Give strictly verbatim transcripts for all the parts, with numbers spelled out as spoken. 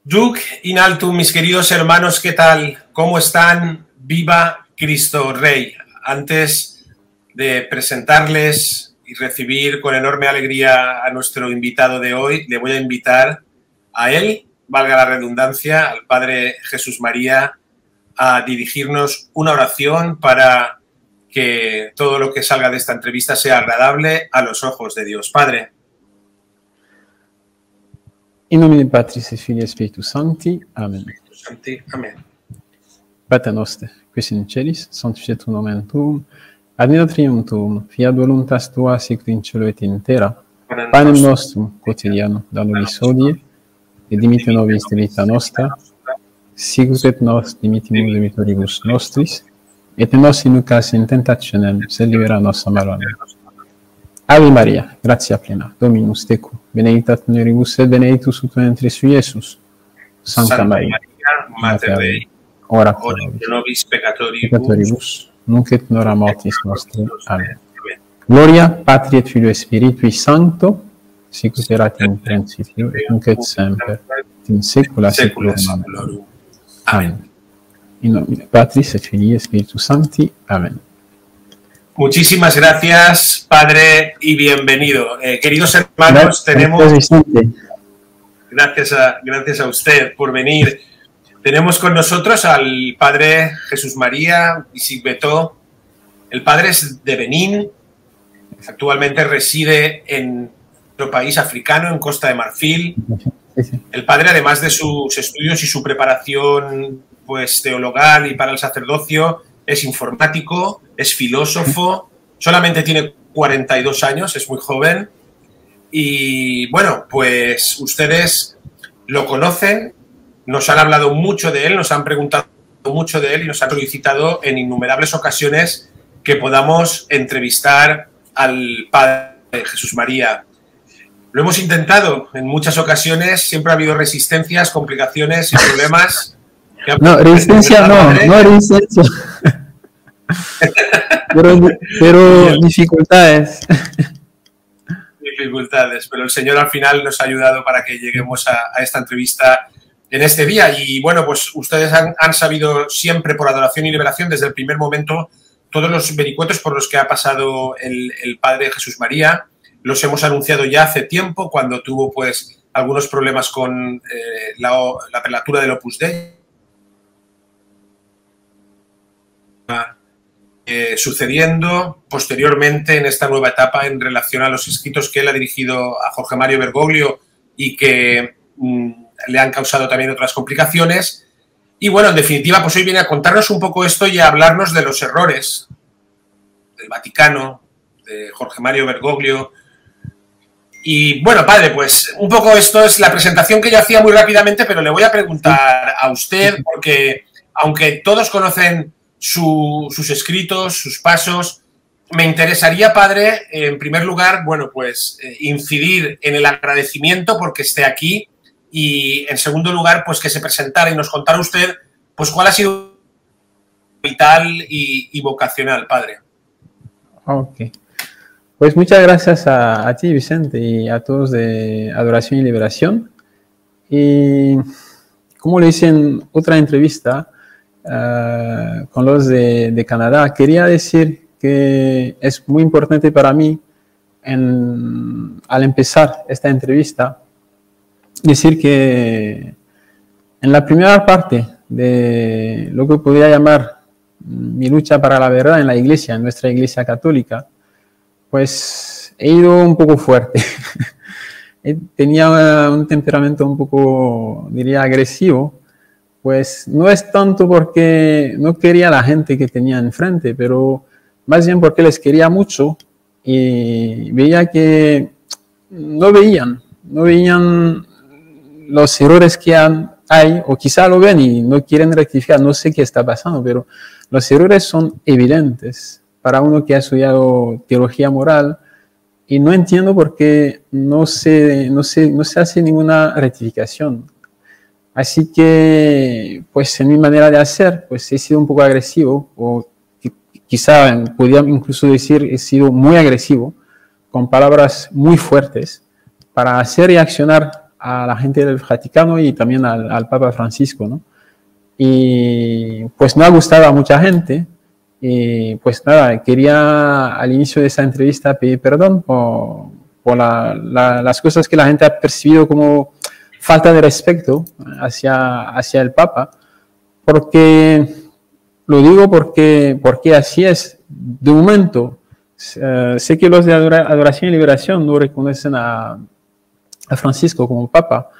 Duc in altum, mis queridos hermanos, ¿qué tal? ¿Cómo están? Viva Cristo Rey. Antes de presentarles y recibir con enorme alegría a nuestro invitado de hoy, le voy a invitar a él, valga la redundancia, al Padre Jesús María, a dirigirnos una oración para que todo lo que salga de esta entrevista sea agradable a los ojos de Dios. Padre. In nomine Patris et Filii et Spiritus Sancti. Amen. Sancti. Amen. Pater noster, qui es in celis, sanctificetur nomen tuum, adveniat regnum tuum, fiat voluntas tua sicut in cielo et in terra. Panem nostrum quotidianum da nobis hodie, et dimitte nobis debita nostra, sicut et nos dimittimus debitoribus nostris, et ne nos inducas in tentationem, sed libera nos a malo. Amen. Ave Maria, gratia plena, Dominus tecum, benedicta mulieribus et benedictus fructus ventris tui, Iesus. Santa, Santa Maria, Mater Dei, ora pro nobis peccatoribus, peccatoribus, nunc et in hora mortis nostre. Amen. Gloria Patri et Filio et Spiritui Sancto, sicut erat in principio et nunc et semper, in saecula saeculorum. Amen. Amen. In nomine Patris et Filii et Spiritus Sancti. Amen. Muchísimas gracias, Padre, y bienvenido. Eh, queridos hermanos, tenemos... Gracias a, gracias a usted por venir. Tenemos con nosotros al Padre Jesús María Isigbeto. El Padre es de Benín. Actualmente reside en nuestro país africano, en Costa de Marfil. El Padre, además de sus estudios y su preparación pues, teologal y para el sacerdocio, es informático, es filósofo, solamente tiene cuarenta y dos años, es muy joven. Y bueno, pues ustedes lo conocen, nos han hablado mucho de él, nos han preguntado mucho de él y nos han solicitado en innumerables ocasiones que podamos entrevistar al Padre Jesús María. Lo hemos intentado en muchas ocasiones, siempre ha habido resistencias, complicaciones y problemas. No, resistencia no, no resistencia. pero, pero dificultades. Dificultades, pero el Señor al final nos ha ayudado para que lleguemos a, a esta entrevista en este día. Y bueno, pues ustedes han, han sabido siempre por Adoración y Liberación desde el primer momento todos los vericuetos por los que ha pasado el, el Padre Jesús María. Los hemos anunciado ya hace tiempo cuando tuvo pues algunos problemas con eh, la, la prelatura del Opus Dei. Eh, sucediendo posteriormente en esta nueva etapa en relación a los escritos que él ha dirigido a Jorge Mario Bergoglio y que mm, le han causado también otras complicaciones. Y bueno, en definitiva, pues hoy viene a contarnos un poco esto y a hablarnos de los errores del Vaticano, de Jorge Mario Bergoglio. Y bueno, Padre, pues un poco esto es la presentación que yo hacía muy rápidamente, pero le voy a preguntar a usted, porque aunque todos conocen Su, sus escritos, sus pasos. Me interesaría, Padre, en primer lugar, bueno, pues eh, incidir en el agradecimiento porque esté aquí y, en segundo lugar, pues que se presentara y nos contara usted, pues cuál ha sido vital y, y vocacional, Padre. Ok. Pues muchas gracias a, a ti, Vicente, y a todos de Adoración y Liberación. Y como le hice en otra entrevista, Uh, con los de, de Canadá, quería decir que es muy importante para mí, en, al empezar esta entrevista, decir que en la primera parte de lo que podría llamar mi lucha para la verdad en la iglesia, en nuestra iglesia católica, pues he ido un poco fuerte. Tenía un temperamento un poco, diría, agresivo. Pues no es tanto porque no quería a la gente que tenía enfrente, pero más bien porque les quería mucho y veía que no veían, no veían los errores que hay, o quizá lo ven y no quieren rectificar, no sé qué está pasando, pero los errores son evidentes para uno que ha estudiado teología moral y no entiendo por qué no se, no se, no se hace ninguna rectificación. Así que, pues en mi manera de hacer, pues he sido un poco agresivo, o quizá podría incluso decir he sido muy agresivo, con palabras muy fuertes, para hacer reaccionar a la gente del Vaticano y también al, al Papa Francisco, ¿no? Y pues no ha gustado a mucha gente. Y pues nada, quería al inicio de esa entrevista pedir perdón por, por la, la, las cosas que la gente ha percibido como falta de respeto hacia, hacia el Papa, porque, lo digo porque, porque así es. De momento, uh, sé que los de Adoración y Liberación no reconocen a, a Francisco como Papa,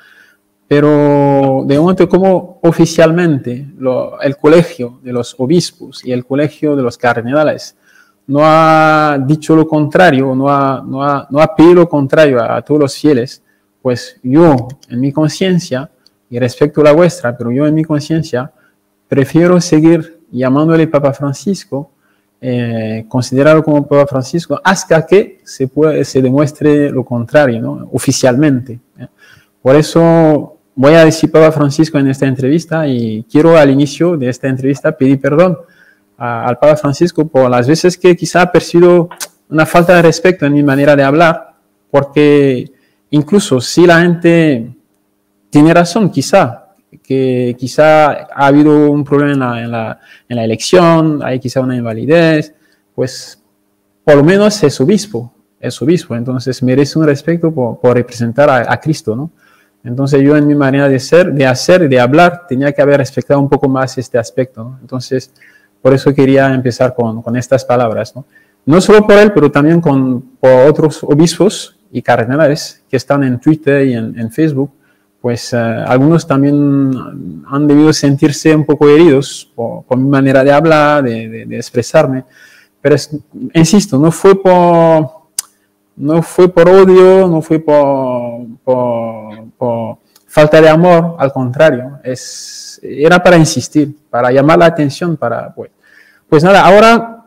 pero de momento como oficialmente lo, el colegio de los obispos y el colegio de los cardenales no ha dicho lo contrario, no ha, no ha, no ha pedido lo contrario a, a todos los fieles, pues yo en mi conciencia, y respecto a la vuestra, pero yo en mi conciencia prefiero seguir llamándole Papa Francisco, eh, considerarlo como Papa Francisco, hasta que se, puede, se demuestre lo contrario, ¿no? Oficialmente. ¿eh? Por eso voy a decir Papa Francisco en esta entrevista y quiero al inicio de esta entrevista pedir perdón a, al Papa Francisco por las veces que quizá ha percibido una falta de respeto en mi manera de hablar, porque incluso si la gente tiene razón, quizá, que quizá ha habido un problema en la, en la, en la elección, hay quizá una invalidez, pues por lo menos es obispo, es obispo, entonces merece un respeto por, por representar a, a Cristo, ¿no? Entonces yo en mi manera de ser, de hacer, de hablar, tenía que haber respetado un poco más este aspecto, ¿no? Entonces, por eso quería empezar con, con estas palabras, ¿no? No solo por él, pero también con, por otros obispos y cardenales que están en Twitter y en, en Facebook, pues eh, algunos también han debido sentirse un poco heridos por, por mi manera de hablar, de, de, de expresarme, pero es, insisto, no fue por... No fue por odio, no fue por, por, por falta de amor, al contrario, es, era para insistir, para llamar la atención, para, pues, pues nada, ahora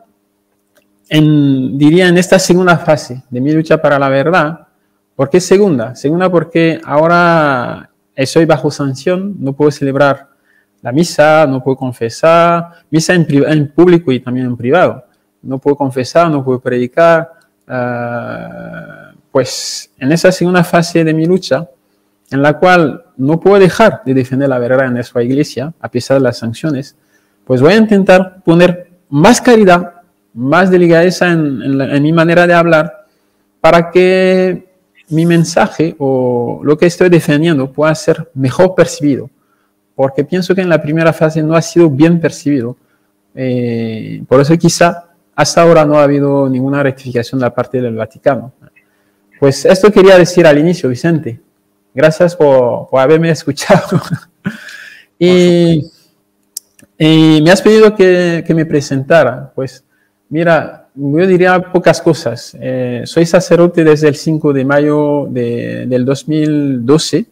en, diría en esta segunda fase de mi lucha para la verdad. ¿Por qué segunda? Segunda porque ahora estoy bajo sanción, no puedo celebrar la misa, no puedo confesar, misa en, en público y también en privado, no puedo confesar, no puedo predicar. Uh, pues en esa segunda fase de mi lucha, en la cual no puedo dejar de defender la verdad en nuestra iglesia, a pesar de las sanciones, pues voy a intentar poner más caridad, más delicadeza en, en, la, en mi manera de hablar, para que mi mensaje o lo que estoy defendiendo pueda ser mejor percibido, porque pienso que en la primera fase no ha sido bien percibido, eh, por eso quizá hasta ahora no ha habido ninguna rectificación de la parte del Vaticano. Pues esto quería decir al inicio, Vicente. Gracias por, por haberme escuchado. y, y me has pedido que, que me presentara. Pues mira, yo diría pocas cosas. Eh, soy sacerdote desde el cinco de mayo de, del dos mil doce.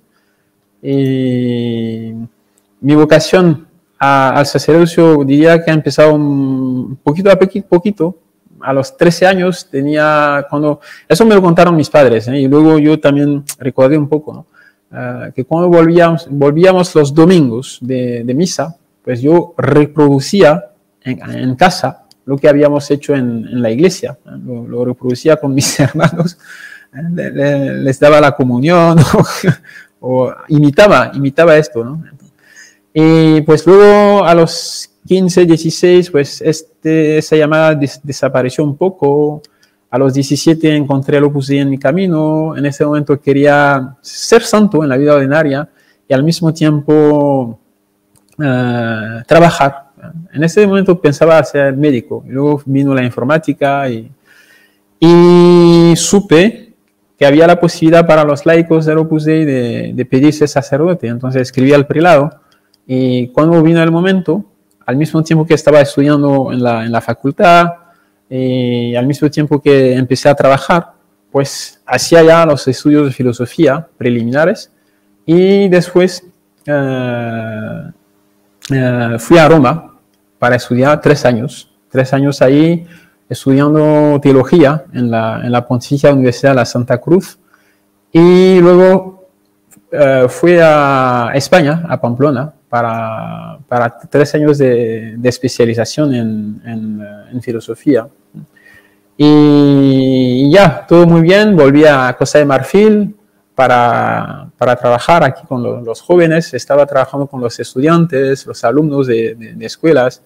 Y mi vocación A, al sacerdocio diría que ha empezado un poquito a poquito, a los trece años tenía, cuando, eso me lo contaron mis padres, ¿eh? Y luego yo también recordé un poco, ¿no? Uh, que cuando volvíamos, volvíamos los domingos de, de misa, pues yo reproducía en, en casa lo que habíamos hecho en, en la iglesia, ¿eh? lo, lo reproducía con mis hermanos, ¿eh? le, le, les daba la comunión, o, o imitaba, imitaba esto, ¿no? Y pues luego a los quince, dieciséis, pues este, esa llamada des desapareció un poco. A los diecisiete encontré el Opus Dei en mi camino. En ese momento quería ser santo en la vida ordinaria y al mismo tiempo uh, trabajar. En ese momento pensaba ser médico. Y luego vino la informática y, y supe que había la posibilidad para los laicos del Opus Dei de, de pedirse sacerdote. Entonces escribí al prelado. Y cuando vino el momento, al mismo tiempo que estaba estudiando en la, en la facultad, y al mismo tiempo que empecé a trabajar, pues hacía ya los estudios de filosofía preliminares y después uh, uh, fui a Roma para estudiar tres años, tres años ahí estudiando teología en la, en la Pontificia Universidad de la Santa Cruz y luego uh, fui a España, a Pamplona, Para, para tres años de, de especialización en, en, en filosofía. Y ya, todo muy bien, volví a Costa de Marfil, para, para trabajar aquí con los, los jóvenes, estaba trabajando con los estudiantes, los alumnos de, de, de escuelas,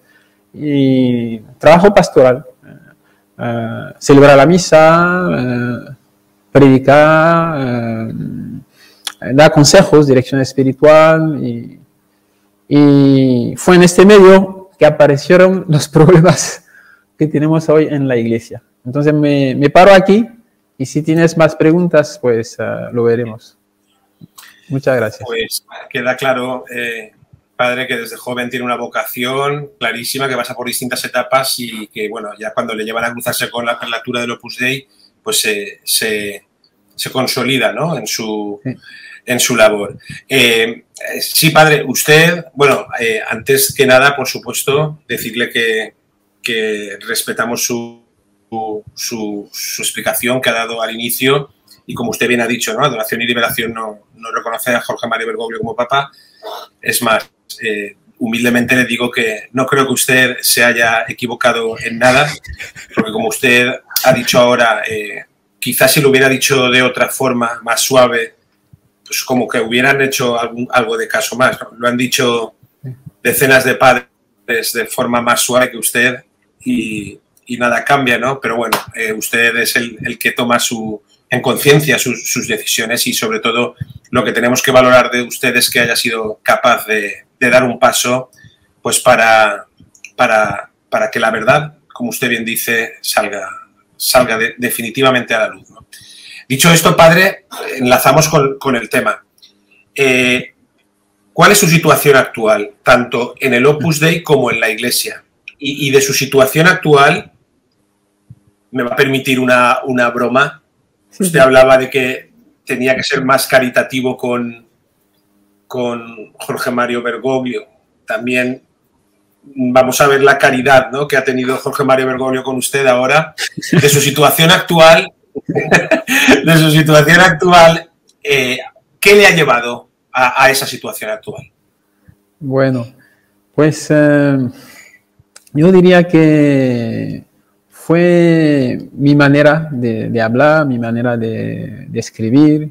y trabajo pastoral, uh, celebrar la misa, uh, predicar, uh, dar consejos, dirección espiritual, y, y fue en este medio que aparecieron los problemas que tenemos hoy en la iglesia. Entonces me, me paro aquí, y si tienes más preguntas, pues uh, lo veremos. Muchas gracias. Pues queda claro, eh, padre, que desde joven tiene una vocación clarísima, que pasa por distintas etapas y que, bueno, ya cuando le llevan a cruzarse con la prelatura del Opus Dei, pues se, se, se consolida, ¿no?, en su, sí. en su labor. Eh, sí, padre, usted, bueno, eh, antes que nada, por supuesto, decirle que, que respetamos su, su, su explicación que ha dado al inicio y, como usted bien ha dicho, ¿no?, Adoración y Liberación no, no reconoce a Jorge Mario Bergoglio como papa. Es más, eh, humildemente le digo que no creo que usted se haya equivocado en nada, porque como usted ha dicho ahora, eh, quizás si lo hubiera dicho de otra forma, más suave, pues como que hubieran hecho algún, algo de caso más, ¿no? Lo han dicho decenas de padres de forma más suave que usted y, y nada cambia, ¿no? Pero bueno, eh, usted es el, el que toma su, en conciencia sus, sus decisiones y, sobre todo, lo que tenemos que valorar de usted es que haya sido capaz de, de dar un paso, pues para, para, para que la verdad, como usted bien dice, salga, salga de, definitivamente a la luz, ¿no? Dicho esto, padre, enlazamos con, con el tema. Eh, ¿Cuál es su situación actual, tanto en el Opus Dei como en la Iglesia? Y, y de su situación actual, me va a permitir una, una broma. Usted hablaba de que tenía que ser más caritativo con, con Jorge Mario Bergoglio. También vamos a ver la caridad, ¿no?, que ha tenido Jorge Mario Bergoglio con usted ahora. De su situación actual, de su situación actual, eh, ¿qué le ha llevado a, a esa situación actual? Bueno, pues eh, yo diría que fue mi manera de, de hablar, mi manera de, de escribir,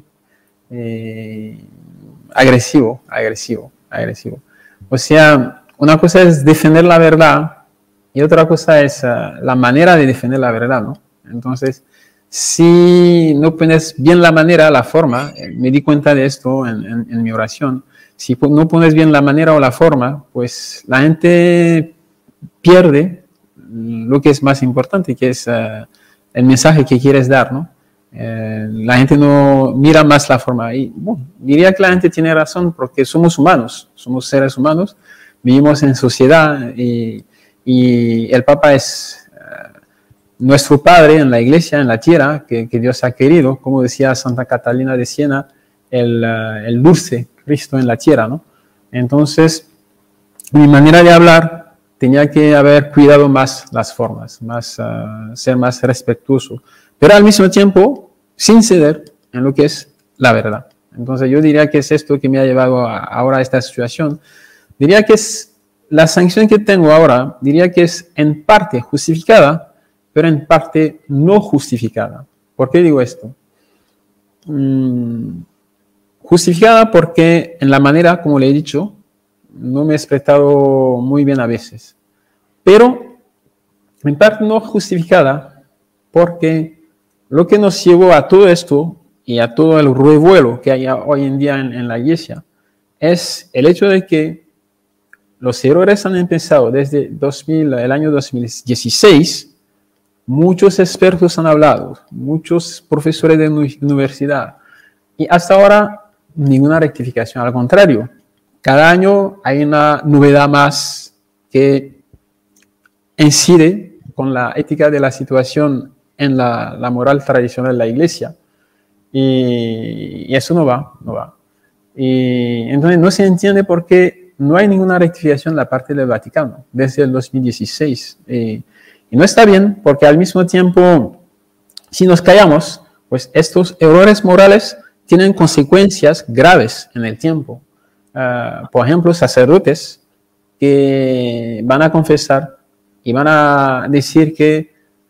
eh, agresivo, agresivo, agresivo. O sea, una cosa es defender la verdad y otra cosa es uh, la manera de defender la verdad, ¿no? Entonces, si no pones bien la manera, la forma, eh, me di cuenta de esto en, en, en mi oración, si no pones bien la manera o la forma, pues la gente pierde lo que es más importante, que es uh, el mensaje que quieres dar, ¿no? Eh, la gente no mira más la forma. Y bueno, diría que la gente tiene razón porque somos humanos, somos seres humanos, vivimos en sociedad y, y el Papa es uh, nuestro Padre en la Iglesia, en la tierra, que, que Dios ha querido, como decía Santa Catalina de Siena, el, uh, el dulce Cristo en la tierra, ¿no? Entonces, mi manera de hablar tenía que haber cuidado más las formas, más, uh, ser más respetuoso, pero al mismo tiempo sin ceder en lo que es la verdad. Entonces yo diría que es esto que me ha llevado a, ahora a esta situación. Diría que es la sanción que tengo ahora, diría que es en parte justificada, pero en parte no justificada. ¿Por qué digo esto? Mm, justificada porque en la manera, como le he dicho, no me he expresado muy bien a veces, pero en parte no justificada porque lo que nos llevó a todo esto y a todo el revuelo que hay hoy en día en, en la Iglesia es el hecho de que los errores han empezado desde dos mil, el año dos mil dieciséis. Muchos expertos han hablado, muchos profesores de universidad, y hasta ahora ninguna rectificación, al contrario. Cada año hay una novedad más que incide con la ética de la situación en la, la moral tradicional de la Iglesia. Y, y eso no va, no va. Y entonces no se entiende por qué no hay ninguna rectificación en la parte del Vaticano desde el dos mil dieciséis. Y, y no está bien porque al mismo tiempo, si nos callamos, pues estos errores morales tienen consecuencias graves en el tiempo. Uh, por ejemplo, sacerdotes que van a confesar y van a decir que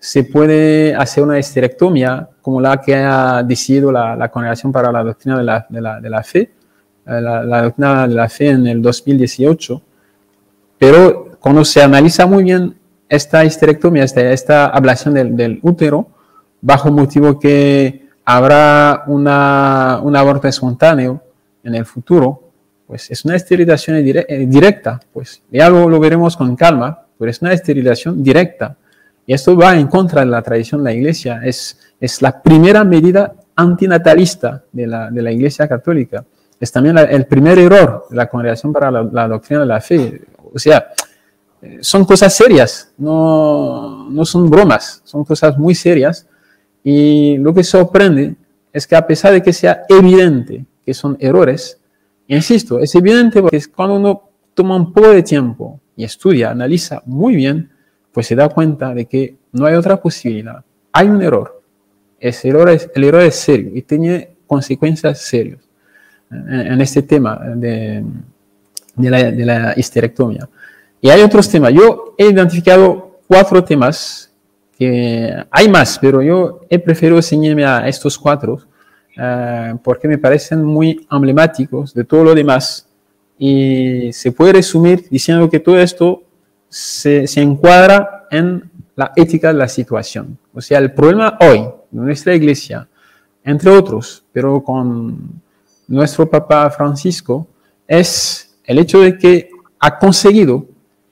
se puede hacer una histerectomía como la que ha decidido la, la Congregación para la Doctrina de la, de la, de la Fe, la, la Doctrina de la Fe en el dos mil dieciocho, pero cuando se analiza muy bien esta histerectomía, esta, esta ablación del, del útero, bajo motivo que habrá una, un aborto espontáneo en el futuro, pues es una esterilización directa, pues ya lo, lo veremos con calma, pero es una esterilización directa. Y esto va en contra de la tradición de la Iglesia, es, es la primera medida antinatalista de la, de la Iglesia Católica. Es también la, el primer error de la Congregación para la, la Doctrina de la Fe. O sea, son cosas serias, no, no son bromas, son cosas muy serias. Y lo que sorprende es que a pesar de que sea evidente que son errores, insisto, es evidente porque cuando uno toma un poco de tiempo y estudia, analiza muy bien, pues se da cuenta de que no hay otra posibilidad. Hay un error. Ese error es, el error es serio y tiene consecuencias serias en, en este tema de, de, la, de la histerectomía. Y hay otros temas. Yo he identificado cuatro temas, que hay más, pero yo he preferido ceñirme a estos cuatro uh, porque me parecen muy emblemáticos de todo lo demás. Y se puede resumir diciendo que todo esto Se, se encuadra en la ética de la situación. O sea, el problema hoy de nuestra Iglesia, entre otros, pero con nuestro Papa Francisco, es el hecho de que ha conseguido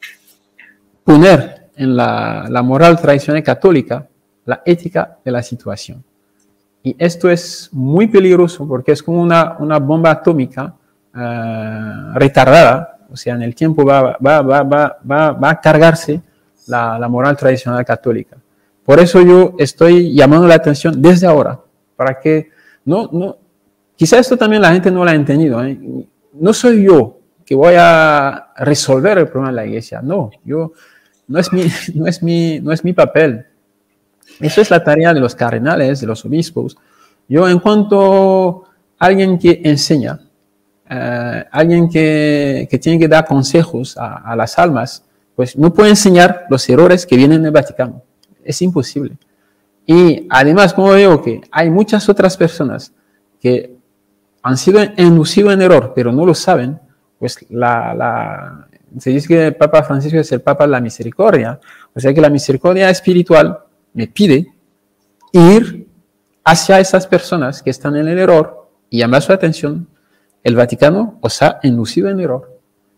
poner en la, la moral tradicional católica la ética de la situación. Y esto es muy peligroso porque es como una, una bomba atómica uh, retardada. O sea, en el tiempo va, va, va, va, va, va a cargarse la, la moral tradicional católica. Por eso yo estoy llamando la atención desde ahora, para que no, no, quizá esto también la gente no lo ha entendido, ¿eh? No soy yo que voy a resolver el problema de la Iglesia, no, yo, no es mi, no es mi, no es mi papel. Eso es la tarea de los cardenales, de los obispos. Yo, en cuanto a alguien que enseña, Uh, alguien que, que tiene que dar consejos a, a las almas, pues no puede enseñar los errores que vienen del Vaticano. Es imposible. Y además, como veo que hay muchas otras personas que han sido inducidos en error, pero no lo saben, pues la, la, se dice que el Papa Francisco es el Papa de la misericordia. O sea que la misericordia espiritual me pide ir hacia esas personas que están en el error y llamar su atención. El Vaticano os ha inducido en error.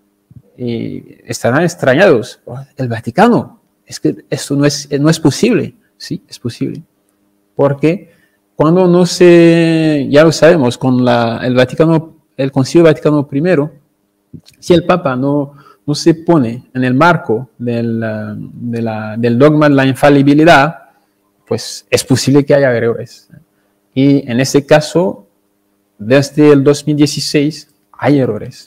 Y estarán extrañados. El Vaticano, es que esto no es, no es posible. Sí, es posible. Porque cuando no se, ya lo sabemos, con la, el Vaticano, el Concilio Vaticano primero, si el Papa no, no se pone en el marco del, de la, del dogma de la infalibilidad, pues es posible que haya errores. Y en este caso, desde el dos mil dieciséis hay errores.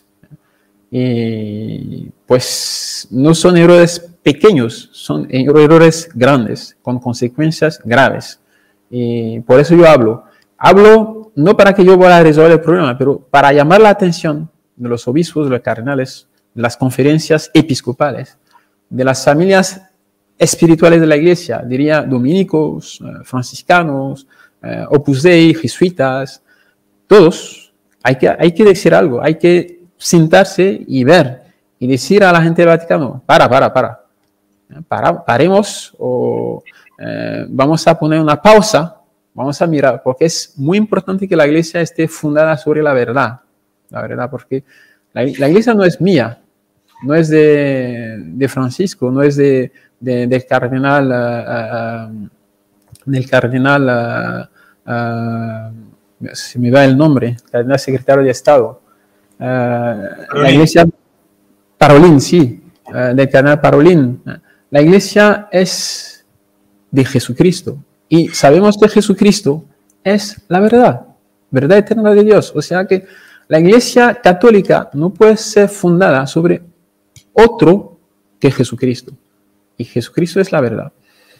Y pues no son errores pequeños, son errores grandes, con consecuencias graves. Y por eso yo hablo. Hablo no para que yo vaya a resolver el problema, pero para llamar la atención de los obispos, de los cardenales, de las conferencias episcopales, de las familias espirituales de la Iglesia, diría dominicos, franciscanos, Opus Dei, jesuitas, todos, hay que, hay que decir algo, hay que sentarse y ver y decir a la gente del Vaticano, para, para, para, para paremos o eh, vamos a poner una pausa, vamos a mirar, porque es muy importante que la Iglesia esté fundada sobre la verdad, la verdad, porque la, la Iglesia no es mía, no es de, de Francisco, no es de, de, del cardenal, uh, uh, del cardenal, uh, uh, se me va el nombre, cardenal secretario de Estado, uh, la Iglesia, Parolin, sí, uh, del cardenal Parolin. La Iglesia es de Jesucristo y sabemos que Jesucristo es la verdad, verdad eterna de Dios. O sea que la Iglesia católica no puede ser fundada sobre otro que Jesucristo. Y Jesucristo es la verdad.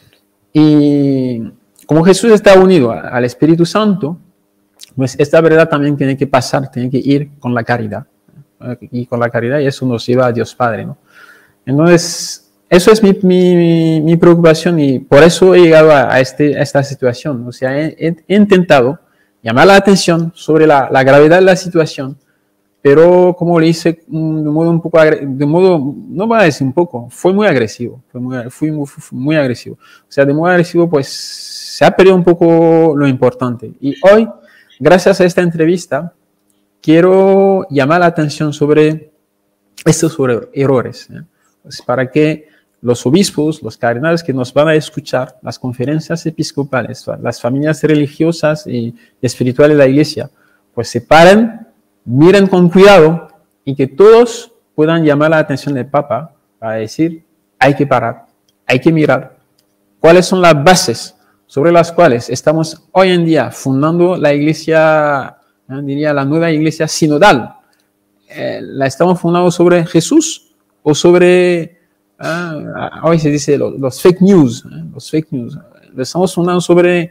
Y como Jesús está unido al Espíritu Santo, pues esta verdad también tiene que pasar, tiene que ir con la caridad. Y con la caridad, y eso nos lleva a Dios Padre, ¿no? Entonces, eso es mi, mi, mi preocupación y por eso he llegado a, a, este, a esta situación. O sea, he, he, he intentado llamar la atención sobre la, la gravedad de la situación, pero como le hice de modo un poco, de modo, no voy a decir un poco, fue muy agresivo, fue muy, fui muy, fui muy agresivo. O sea, de modo agresivo, pues se ha perdido un poco lo importante. Y hoy, gracias a esta entrevista, quiero llamar la atención sobre estos errores, ¿eh? Pues para que los obispos, los cardenales que nos van a escuchar, las conferencias episcopales, las familias religiosas y espirituales de la Iglesia, pues se paren, miren con cuidado y que todos puedan llamar la atención del Papa para decir, hay que parar, hay que mirar cuáles son las bases sobre las cuales estamos hoy en día fundando la Iglesia, ¿eh? diría la nueva Iglesia sinodal. Eh, ¿La estamos fundando sobre Jesús o sobre... Ah, hoy se dice los, los fake news, ¿eh? los fake news. Lo estamos fundando sobre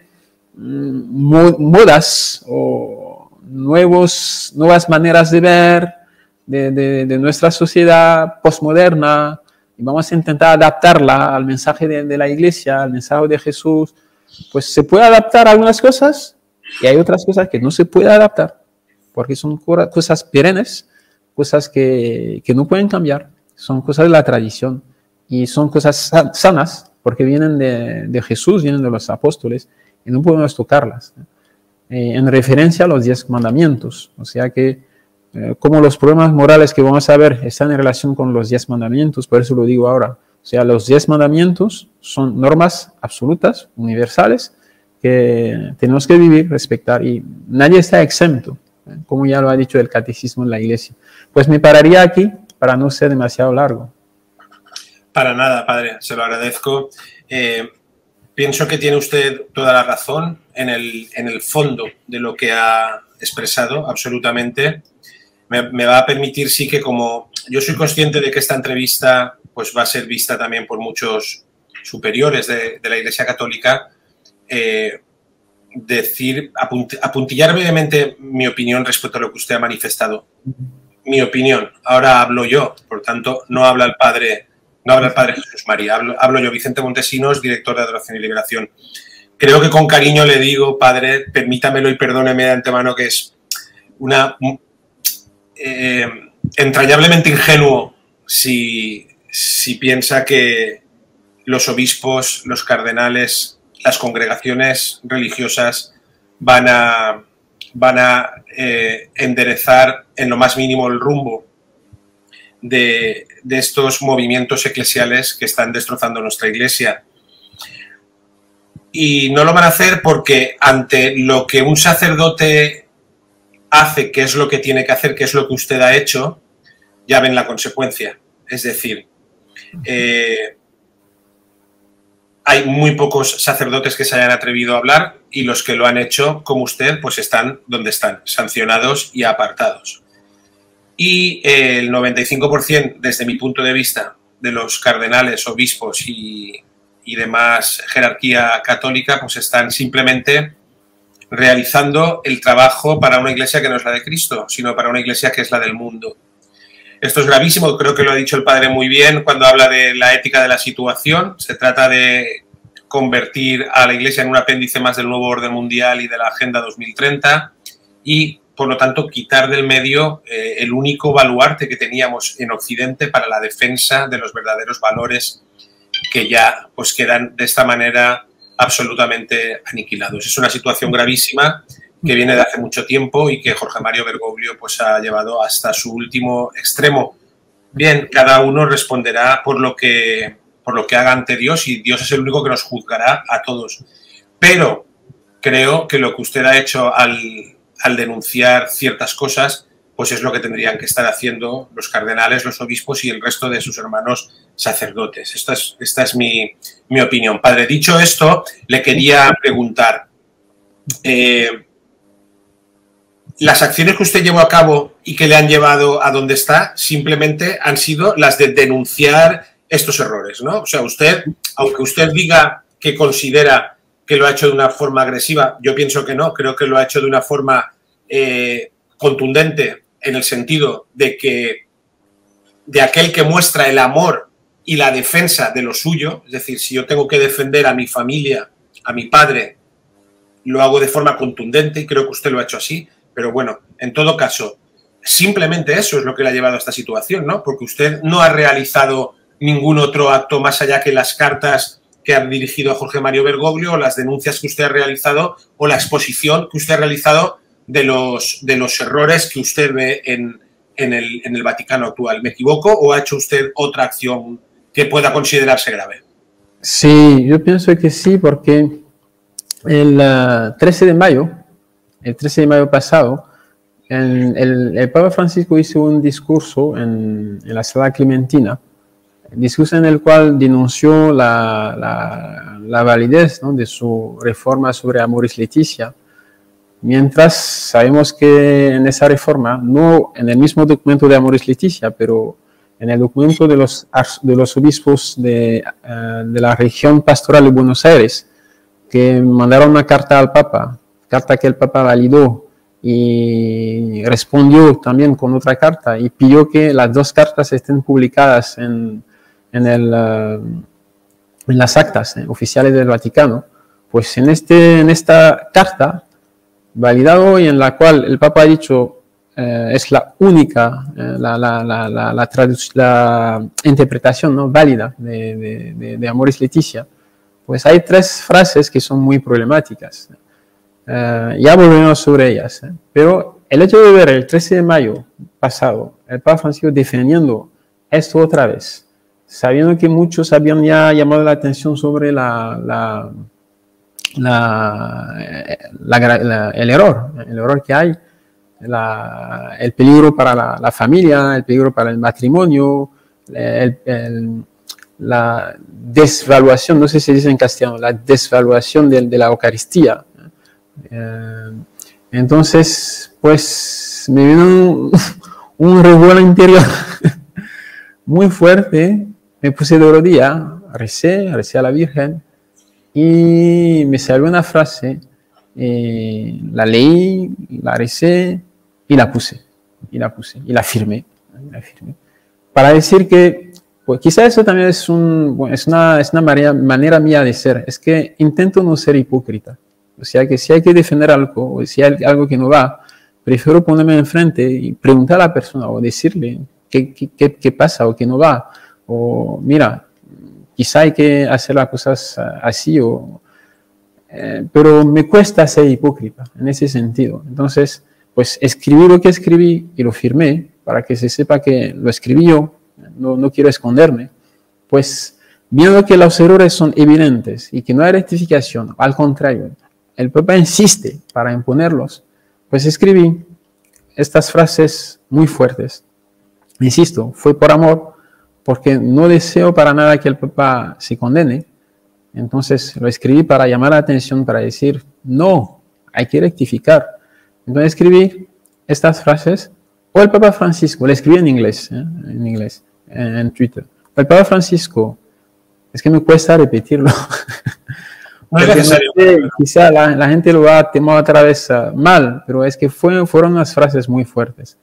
mm, modas o nuevos, nuevas maneras de ver de, de, de nuestra sociedad postmoderna y vamos a intentar adaptarla al mensaje de, de la Iglesia, al mensaje de Jesús. Pues se puede adaptar a algunas cosas y hay otras cosas que no se puede adaptar porque son cosas perennes, cosas que, que no pueden cambiar, son cosas de la tradición. Y son cosas sanas, porque vienen de, de Jesús, vienen de los apóstoles, y no podemos tocarlas. Eh, en referencia a los diez mandamientos, o sea que, eh, como los problemas morales que vamos a ver están en relación con los diez mandamientos, por eso lo digo ahora. O sea, los diez mandamientos son normas absolutas, universales, que tenemos que vivir, respetar, y nadie está exento, ¿eh? Como ya lo ha dicho el catecismo en la Iglesia. Pues me pararía aquí para no ser demasiado largo. Para nada, padre, se lo agradezco. Eh, pienso que tiene usted toda la razón en el, en el fondo de lo que ha expresado, absolutamente. Me, me va a permitir, sí, que como yo soy consciente de que esta entrevista pues, va a ser vista también por muchos superiores de, de la Iglesia Católica, eh, decir, apunt, apuntillar brevemente mi opinión respecto a lo que usted ha manifestado. Mi opinión. Ahora hablo yo, por tanto, no habla el padre... No habla el padre Jesús María, hablo, hablo yo, Vicente Montesinos, director de Adoración y Liberación. Creo que con cariño le digo, padre, permítamelo y perdóneme de antemano, que es una eh, entrañablemente ingenuo si, si piensa que los obispos, los cardenales, las congregaciones religiosas van a, van a eh, enderezar en lo más mínimo el rumbo De, de estos movimientos eclesiales que están destrozando nuestra Iglesia. Y no lo van a hacer porque ante lo que un sacerdote hace, que es lo que tiene que hacer, que es lo que usted ha hecho, ya ven la consecuencia. Es decir, eh, hay muy pocos sacerdotes que se hayan atrevido a hablar y los que lo han hecho, como usted, pues están donde están, sancionados y apartados. Y el noventa y cinco por ciento, desde mi punto de vista, de los cardenales, obispos y, y demás jerarquía católica, pues están simplemente realizando el trabajo para una iglesia que no es la de Cristo, sino para una iglesia que es la del mundo. Esto es gravísimo, creo que lo ha dicho el padre muy bien cuando habla de la ética de la situación. Se trata de convertir a la iglesia en un apéndice más del nuevo orden mundial y de la Agenda dos mil treinta y, por lo tanto, quitar del medio eh, el único baluarte que teníamos en Occidente para la defensa de los verdaderos valores que ya pues, quedan de esta manera absolutamente aniquilados. Es una situación gravísima que viene de hace mucho tiempo y que Jorge Mario Bergoglio pues, ha llevado hasta su último extremo. Bien, cada uno responderá por lo que, por lo que haga ante Dios y Dios es el único que nos juzgará a todos. Pero creo que lo que usted ha hecho al... al denunciar ciertas cosas, pues es lo que tendrían que estar haciendo los cardenales, los obispos y el resto de sus hermanos sacerdotes. Esta es, esta es mi, mi opinión. Padre, dicho esto, le quería preguntar, eh, las acciones que usted llevó a cabo y que le han llevado a donde está, simplemente han sido las de denunciar estos errores, ¿no? O sea, usted, aunque usted diga que considera que lo ha hecho de una forma agresiva, yo pienso que no, creo que lo ha hecho de una forma eh, contundente en el sentido de que de aquel que muestra el amor y la defensa de lo suyo, es decir, si yo tengo que defender a mi familia, a mi padre, lo hago de forma contundente y creo que usted lo ha hecho así, pero bueno, en todo caso, simplemente eso es lo que le ha llevado a esta situación, ¿no? Porque usted no ha realizado ningún otro acto más allá que las cartas que ha dirigido a Jorge Mario Bergoglio, o las denuncias que usted ha realizado, o la exposición que usted ha realizado de los, de los errores que usted ve en, en, el, en el Vaticano actual. ¿Me equivoco o ha hecho usted otra acción que pueda considerarse grave? Sí, yo pienso que sí, porque el uh, trece de mayo, el trece de mayo pasado, el, el, el Papa Francisco hizo un discurso en, en la Sala Clementina, discurso en el cual denunció la, la, la validez, ¿no?, de su reforma sobre Amoris Laetitia, mientras sabemos que en esa reforma, no en el mismo documento de Amoris Laetitia, pero en el documento de los, de los obispos de, uh, de la región pastoral de Buenos Aires, que mandaron una carta al Papa, carta que el Papa validó y respondió también con otra carta y pidió que las dos cartas estén publicadas en, en, el, uh, en las actas eh, oficiales del Vaticano. Pues en, este, en esta carta, validado y en la cual el Papa ha dicho eh, es la única, eh, la, la, la, la, la, la interpretación, ¿no?, válida de, de, de, de Amoris Laetitia, pues hay tres frases que son muy problemáticas. Uh, ya volveremos sobre ellas, ¿eh? Pero el hecho de ver el trece de mayo pasado el Papa Francisco defendiendo esto otra vez, sabiendo que muchos habían ya llamado la atención sobre la, la, la, la, la, el error, el error que hay, la, el peligro para la, la familia, el peligro para el matrimonio, el, el, la desvaluación, no sé si se dice en castellano, la desvaluación de, de la Eucaristía. Eh, entonces, pues me vino un, un revuelo interior muy fuerte, me puse de rodillas, recé, recé a la Virgen y me salió una frase, eh, la leí, la recé y la puse, y la puse, y la firmé, la firmé para decir que pues quizá eso también es, un, bueno, es una, es una manera, manera mía de ser, es que intento no ser hipócrita. O sea, que si hay que defender algo, o si hay algo que no va, prefiero ponerme enfrente y preguntar a la persona, o decirle qué, qué, qué pasa o qué no va. O, mira, quizá hay que hacer las cosas así, o, eh, pero me cuesta ser hipócrita en ese sentido. Entonces, pues escribí lo que escribí y lo firmé para que se sepa que lo escribí yo, no, no quiero esconderme. Pues, viendo que los errores son evidentes y que no hay rectificación, al contrario, el Papa insiste para imponerlos, pues escribí estas frases muy fuertes. Insisto, fue por amor, porque no deseo para nada que el Papa se condene. Entonces lo escribí para llamar la atención, para decir, no, hay que rectificar. Entonces escribí estas frases, o el Papa Francisco, lo escribí en inglés, ¿eh? en inglés, en, en Twitter. El Papa Francisco, es que me cuesta repetirlo. No es necesario. No sé, quizá la, la gente lo va a tomar otra vez uh, mal, pero es que fue, fueron unas frases muy fuertes.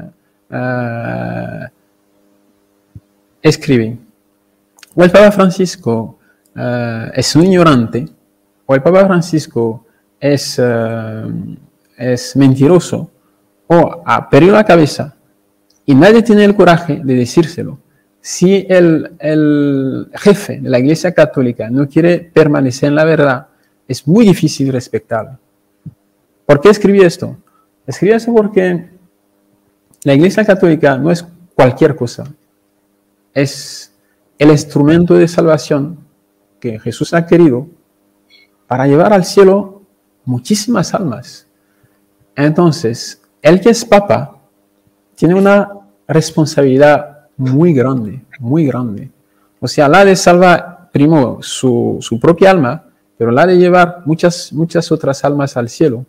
Uh, escribí, o el Papa Francisco uh, es un ignorante, o el Papa Francisco es, uh, es mentiroso, o ha perdido la cabeza, y nadie tiene el coraje de decírselo. Si el, el jefe de la Iglesia Católica no quiere permanecer en la verdad, es muy difícil respetarlo. ¿Por qué escribí esto? Escribí esto porque la Iglesia Católica no es cualquier cosa. Es el instrumento de salvación que Jesús ha querido para llevar al cielo muchísimas almas. Entonces, el que es Papa tiene una responsabilidad muy grande, muy grande. O sea, la de salvar primero su, su propia alma, pero la de llevar muchas, muchas otras almas al cielo.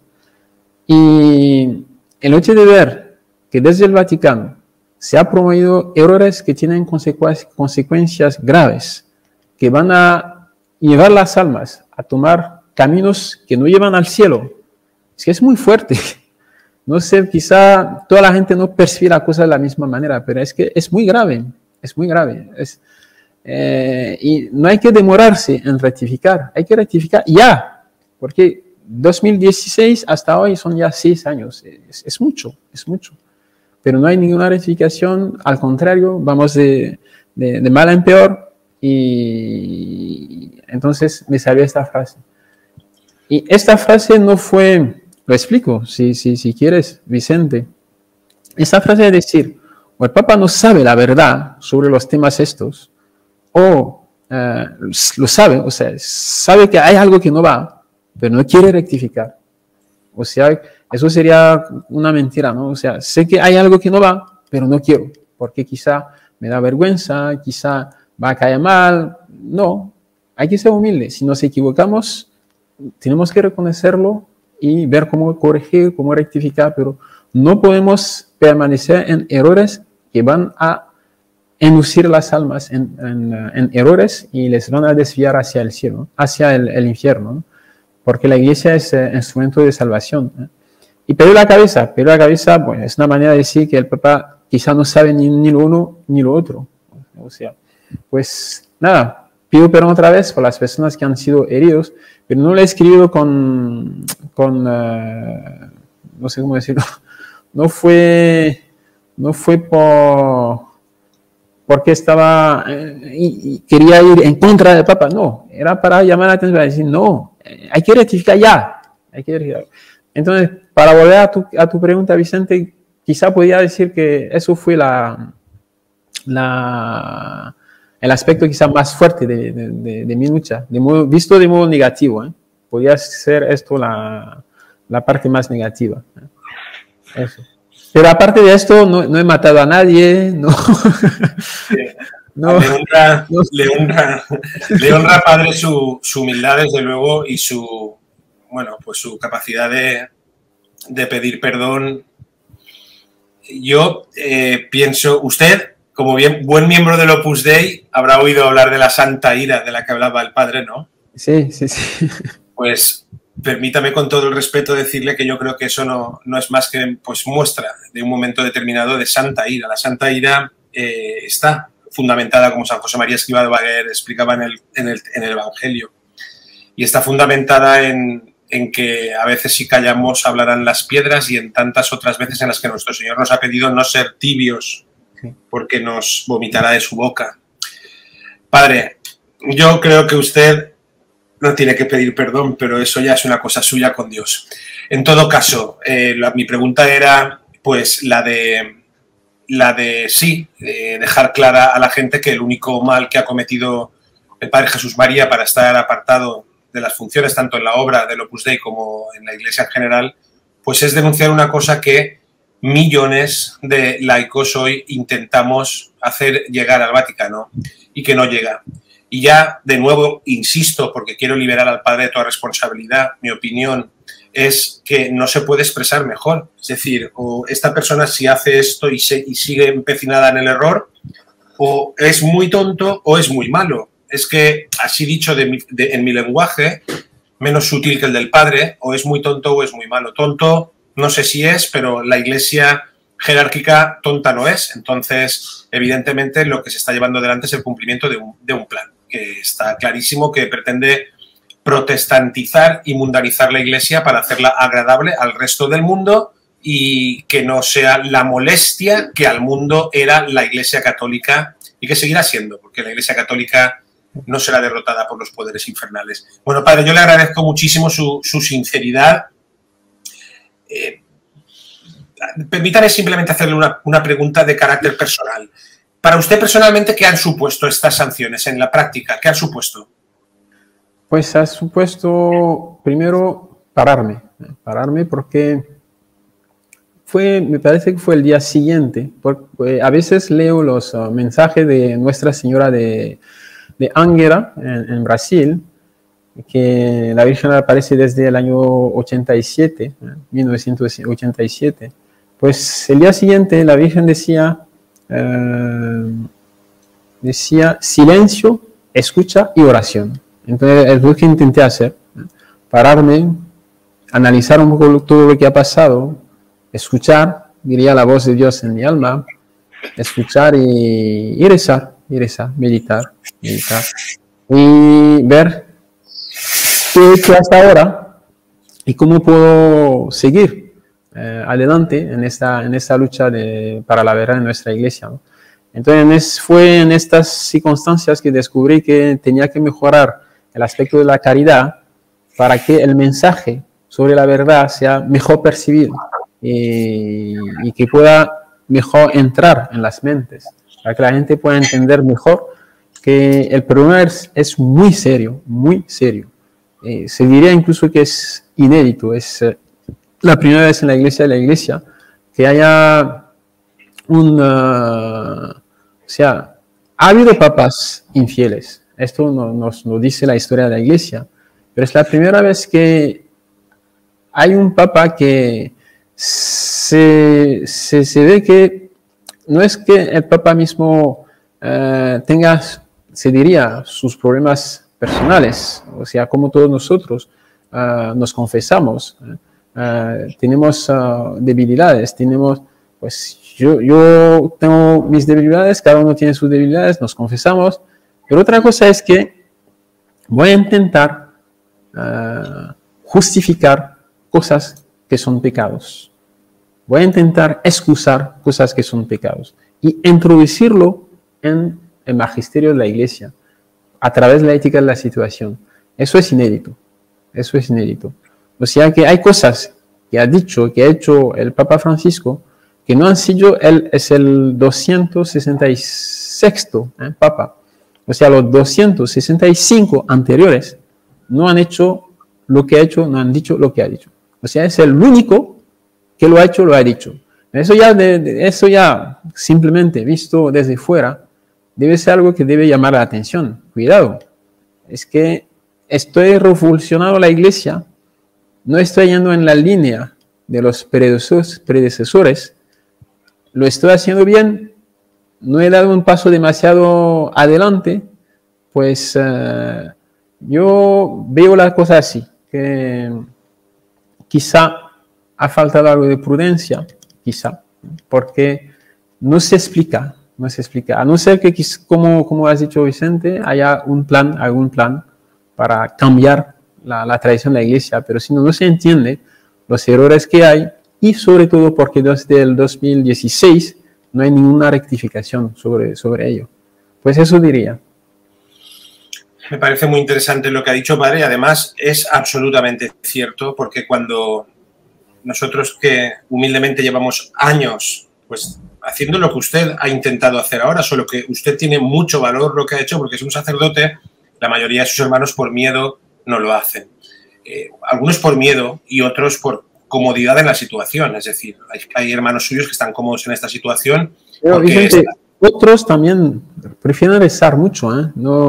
Y el hecho de ver que desde el Vaticano se han promovido errores que tienen consecu- consecuencias graves, que van a llevar las almas a tomar caminos que no llevan al cielo, es que es muy fuerte. No sé, quizá toda la gente no percibe la cosa de la misma manera, pero es que es muy grave, es muy grave. Es, Eh, y no hay que demorarse en rectificar, hay que rectificar ya, porque dos mil dieciséis hasta hoy son ya seis años, es, es mucho, es mucho. Pero no hay ninguna rectificación, al contrario, vamos de, de, de mal en peor, y entonces me salió esta frase. Y esta frase no fue, lo explico, si, si, si quieres, Vicente. Esta frase es decir, o el Papa no sabe la verdad sobre los temas estos, o eh, lo sabe, o sea, sabe que hay algo que no va, pero no quiere rectificar. O sea, eso sería una mentira, ¿no? O sea, sé que hay algo que no va, pero no quiero, porque quizá me da vergüenza, quizá va a caer mal. No, hay que ser humilde. Si nos equivocamos, tenemos que reconocerlo y ver cómo corregir, cómo rectificar, pero no podemos permanecer en errores que van a inducir las almas en, en, en errores y les van a desviar hacia el cielo, hacia el, el infierno, ¿no? Porque la iglesia es eh, instrumento de salvación, ¿eh? Y pedir la cabeza, pedir la cabeza, pues es una manera de decir que el Papa quizá no sabe ni, ni lo uno ni lo otro. O sea, pues nada, pido perdón otra vez por las personas que han sido heridos, pero no lo he escrito con, con uh, no sé cómo decirlo, no fue, no fue por... porque estaba eh, y, y quería ir en contra del Papa, no, era para llamar la atención, para decir, no, eh, hay que rectificar ya, hay que rectificar. Entonces, para volver a tu, a tu pregunta, Vicente, quizá podría decir que eso fue la, la, el aspecto quizá más fuerte de, de, de, de mi lucha, de modo, visto de modo negativo, ¿eh? Podría ser esto la, la parte más negativa, ¿eh? Eso. Pero aparte de esto, no, no he matado a nadie, no. Sí. No, le, honra, no. le, honra, le honra, padre, su, su humildad, desde luego, y su, bueno, pues su capacidad de, de pedir perdón. Yo eh, pienso, usted, como bien, buen miembro del Opus Dei, habrá oído hablar de la santa ira de la que hablaba el padre, ¿no? Sí, sí, sí. Pues permítame con todo el respeto decirle que yo creo que eso no, no es más que pues, muestra de un momento determinado de santa ira. La santa ira eh, está fundamentada, como San José María Escrivá de Balaguer explicaba en el, en, el, en el Evangelio, y está fundamentada en, en que a veces si callamos hablarán las piedras, y en tantas otras veces en las que nuestro Señor nos ha pedido no ser tibios, porque nos vomitará de su boca. Padre, yo creo que usted no tiene que pedir perdón, pero eso ya es una cosa suya con Dios. En todo caso, eh, la, mi pregunta era pues la de, la de sí, eh, dejar clara a la gente que el único mal que ha cometido el Padre Jesús María para estar apartado de las funciones, tanto en la obra del Opus Dei como en la Iglesia en general, pues es denunciar una cosa que millones de laicos hoy intentamos hacer llegar al Vaticano y que no llega. Y ya, de nuevo, insisto, porque quiero liberar al padre de toda responsabilidad, mi opinión es que no se puede expresar mejor. Es decir, o esta persona si hace esto y, se, y sigue empecinada en el error, o es muy tonto o es muy malo. Es que, así dicho de mi, de, en mi lenguaje, menos sutil que el del padre, o es muy tonto o es muy malo. Tonto no sé si es, pero la Iglesia jerárquica tonta no es. Entonces, evidentemente, lo que se está llevando adelante es el cumplimiento de un, de un plan, que está clarísimo que pretende protestantizar y mundanizar la Iglesia para hacerla agradable al resto del mundo y que no sea la molestia que al mundo era la Iglesia católica y que seguirá siendo, porque la Iglesia católica no será derrotada por los poderes infernales. Bueno, padre, yo le agradezco muchísimo su, su sinceridad. Eh, permítame simplemente hacerle una, una pregunta de carácter personal. Para usted personalmente, ¿qué han supuesto estas sanciones en la práctica? ¿Qué han supuesto? Pues ha supuesto, primero, pararme. Pararme porque fue, me parece que fue el día siguiente. Porque a veces leo los uh, mensajes de Nuestra Señora de, de Anguera, en, en Brasil, que la Virgen aparece desde el año ochenta y siete, mil novecientos ochenta y siete. Pues el día siguiente la Virgen decía, eh, decía silencio, escucha y oración. Entonces es lo que intenté hacer, pararme, analizar un poco todo lo que ha pasado, escuchar, diría la voz de Dios en mi alma, escuchar y, y rezar. y rezar, meditar, meditar y ver qué he hecho hasta ahora y cómo puedo seguir eh, adelante en esta, en esta lucha de, para la verdad en nuestra iglesia, ¿no? Entonces fue en estas circunstancias que descubrí que tenía que mejorar el aspecto de la caridad para que el mensaje sobre la verdad sea mejor percibido y, y que pueda mejor entrar en las mentes, para que la gente pueda entender mejor que el problema es, es muy serio, muy serio. Eh, se diría incluso que es inédito, es eh, la primera vez en la iglesia de la iglesia que haya un... Uh, o sea, ha habido papas infieles, esto no, nos lo dice la historia de la iglesia, pero es la primera vez que hay un papa que se, se, se ve que no es que el papa mismo uh, tenga, se diría, sus problemas personales, o sea, como todos nosotros uh, nos confesamos, uh, tenemos uh, debilidades, tenemos, pues yo, yo tengo mis debilidades, cada uno tiene sus debilidades, nos confesamos, pero otra cosa es que voy a intentar uh, justificar cosas que son pecados, voy a intentar excusar cosas que son pecados y introducirlo en el magisterio de la iglesia, a través de la ética de la situación. Eso es inédito, eso es inédito. O sea que hay cosas que ha dicho, que ha hecho el Papa Francisco, que no han sido, él es el doscientos sesenta y seis ¿eh? Papa. O sea, los doscientos sesenta y cinco anteriores no han hecho lo que ha hecho, no han dicho lo que ha dicho. O sea, es el único que lo ha hecho, lo ha dicho. Eso ya, de, de, eso ya simplemente visto desde fuera, debe ser algo que debe llamar la atención. Cuidado, es que estoy revolucionando la iglesia, no estoy yendo en la línea de los predecesores, lo estoy haciendo bien, no he dado un paso demasiado adelante, pues uh, yo veo la cosa así, que quizá ha faltado algo de prudencia, quizá, porque no se explica. No se explica, a no ser que, como, como has dicho Vicente, haya un plan, algún plan para cambiar la, la tradición de la iglesia, pero si no, no se entiende los errores que hay y sobre todo porque desde el dos mil dieciséis no hay ninguna rectificación sobre, sobre ello. Pues eso diría. Me parece muy interesante lo que ha dicho, padre, y además es absolutamente cierto, porque cuando nosotros que humildemente llevamos años, pues haciendo lo que usted ha intentado hacer ahora, solo que usted tiene mucho valor lo que ha hecho, porque es un sacerdote, la mayoría de sus hermanos por miedo no lo hacen. Eh, algunos por miedo y otros por comodidad en la situación, es decir, hay, hay hermanos suyos que están cómodos en esta situación. Pero, Vicente, está... otros también prefieren rezar mucho, ¿eh? No,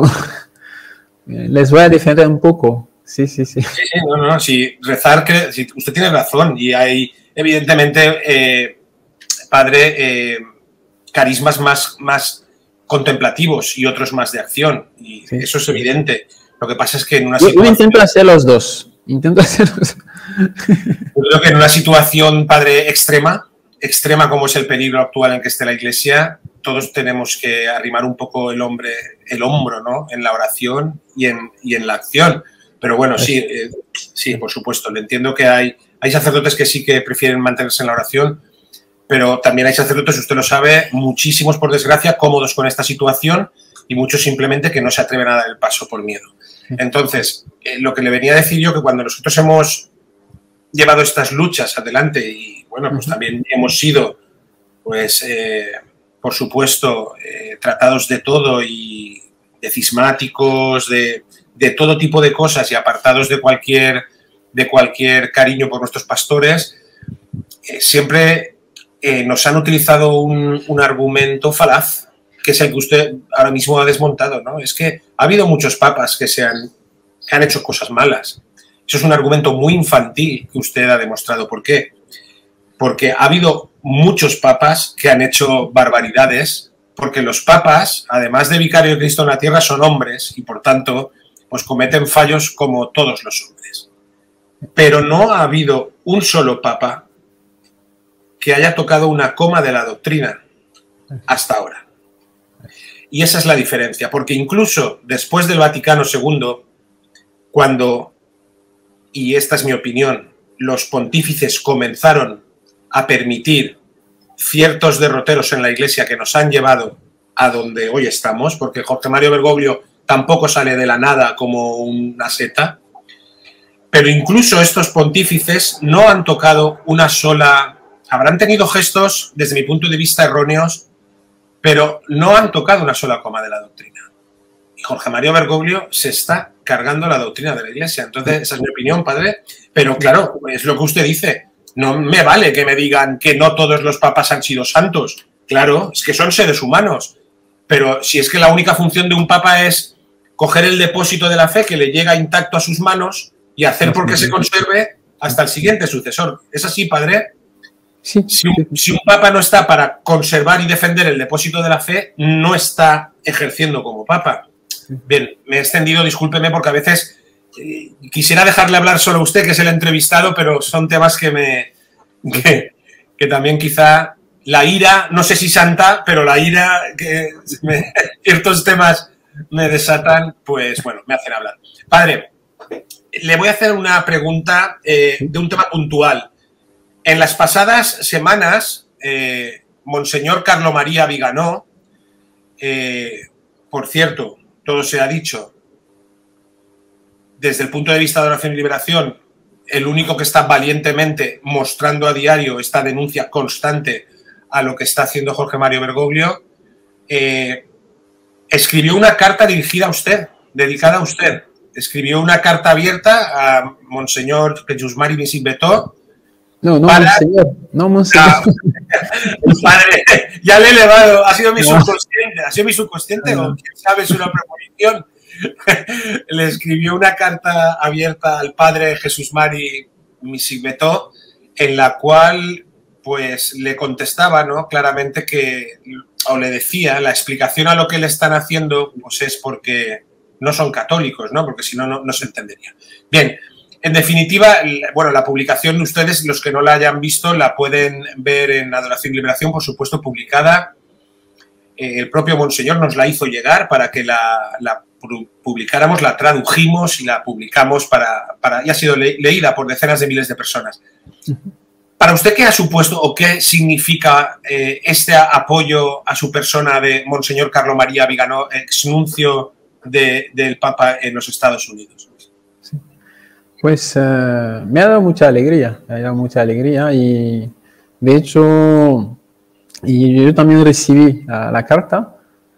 les voy a defender un poco. Sí, sí, sí. Sí, sí, no, no, sí, rezar, que, sí, usted tiene razón y hay evidentemente... Eh, padre, eh, carismas más, más contemplativos y otros más de acción. Y sí, eso es evidente. Lo que pasa es que en una yo, situación... Yo intento hacer los dos. Intento hacer los... Yo creo que en una situación, padre, extrema, extrema como es el peligro actual en que esté la Iglesia, todos tenemos que arrimar un poco el, hombre, el hombro, ¿no? En la oración y en, y en la acción. Pero bueno, sí, eh, sí, por supuesto. Le entiendo que hay, hay sacerdotes que sí que prefieren mantenerse en la oración, pero también hay sacerdotes, usted lo sabe, muchísimos, por desgracia, cómodos con esta situación y muchos simplemente que no se atreven a dar el paso por miedo. Entonces, eh, lo que le venía a decir yo, que cuando nosotros hemos llevado estas luchas adelante y, bueno, pues también hemos sido, pues, eh, por supuesto, eh, tratados de todo y de cismáticos, de, de todo tipo de cosas y apartados de cualquier, de cualquier cariño por nuestros pastores, eh, siempre... Eh, nos han utilizado un, un argumento falaz, que es el que usted ahora mismo ha desmontado, ¿no? Es que ha habido muchos papas que, se han, que han hecho cosas malas. Eso es un argumento muy infantil que usted ha demostrado. ¿Por qué? Porque ha habido muchos papas que han hecho barbaridades, porque los papas, además de vicario de Cristo en la tierra, son hombres y, por tanto, pues cometen fallos como todos los hombres. Pero no ha habido un solo papa que haya tocado una coma de la doctrina hasta ahora. Y esa es la diferencia, porque incluso después del Vaticano segundo, cuando, y esta es mi opinión, los pontífices comenzaron a permitir ciertos derroteros en la Iglesia que nos han llevado a donde hoy estamos, porque Jorge Mario Bergoglio tampoco sale de la nada como una seta, pero incluso estos pontífices no han tocado una sola... Habrán tenido gestos, desde mi punto de vista, erróneos, pero no han tocado una sola coma de la doctrina. Y Jorge Mario Bergoglio se está cargando la doctrina de la Iglesia. Entonces, esa es mi opinión, padre. Pero claro, es lo que usted dice. No me vale que me digan que no todos los papas han sido santos. Claro, es que son seres humanos. Pero si es que la única función de un papa es coger el depósito de la fe que le llega intacto a sus manos y hacer porque se conserve hasta el siguiente sucesor. ¿Es así, padre? Sí. Si un, si un papa no está para conservar y defender el depósito de la fe, no está ejerciendo como papa. Bien, me he extendido, discúlpeme, porque a veces eh, quisiera dejarle hablar solo a usted, que es el entrevistado, pero son temas que me... que, que también quizá la ira, no sé si santa, pero la ira que me, ciertos temas me desatan, pues bueno, me hacen hablar. Padre, le voy a hacer una pregunta eh, de un tema puntual. En las pasadas semanas, eh, Monseñor Carlo María Viganò, eh, por cierto, todo se ha dicho, desde el punto de vista de Adoración y Liberación, el único que está valientemente mostrando a diario esta denuncia constante a lo que está haciendo Jorge Mario Bergoglio, eh, escribió una carta dirigida a usted, dedicada a usted. Escribió una carta abierta a Monseñor Jesús Mari Missig-Vetò. No, no, para... monseñor, no, monseñor. Ah, padre, ya le he elevado, ha sido mi subconsciente, ha sido mi subconsciente, o quién sabe, es una proposición. Le escribió una carta abierta al padre Jesús Mari Missig-Vetò, en la cual pues le contestaba, ¿no?, claramente que, o le decía, la explicación a lo que le están haciendo pues es porque no son católicos, ¿no?, porque si no, no, no se entendería. Bien, en definitiva, bueno, la publicación, ustedes, los que no la hayan visto, la pueden ver en Adoración y Liberación, por supuesto, publicada. Eh, el propio Monseñor nos la hizo llegar para que la, la publicáramos, la tradujimos y la publicamos para, para y ha sido le, leída por decenas de miles de personas. ¿Para usted qué ha supuesto o qué significa eh, este apoyo a su persona de Monseñor Carlo María Viganò, exnuncio de, del Papa en los Estados Unidos? Sí. Pues uh, me ha dado mucha alegría, me ha dado mucha alegría y de hecho y yo también recibí uh, la carta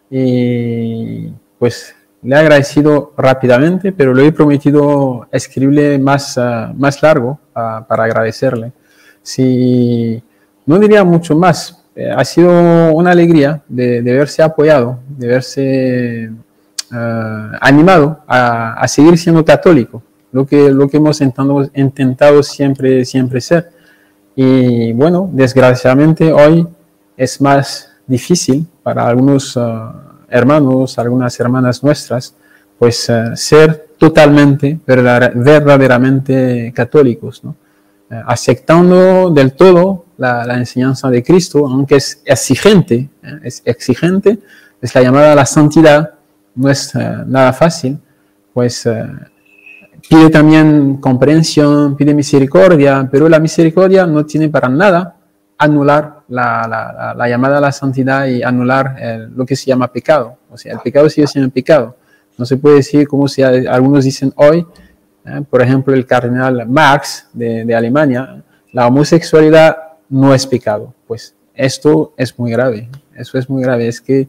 y pues le he agradecido rápidamente, pero le he prometido escribirle más, uh, más largo uh, para agradecerle. Si, no diría mucho más, eh, ha sido una alegría de, de verse apoyado, de verse uh, animado a, a seguir siendo católico, lo que, lo que hemos intentado, intentado siempre, siempre ser. Y bueno, desgraciadamente hoy es más difícil para algunos uh, hermanos, algunas hermanas nuestras, pues uh, ser totalmente, verdaderamente católicos, ¿no? Uh, aceptando del todo la, la enseñanza de Cristo, aunque es exigente, ¿eh? es exigente, es la llamada a la santidad, no es uh, nada fácil, pues uh, pide también comprensión, pide misericordia, pero la misericordia no tiene para nada anular la, la, la, la llamada a la santidad y anular el, lo que se llama pecado. O sea, el pecado sigue siendo pecado. No se puede decir como si algunos dicen hoy, eh, por ejemplo, el cardenal Marx de, de Alemania, la homosexualidad no es pecado. Pues esto es muy grave. Eso es muy grave. Es que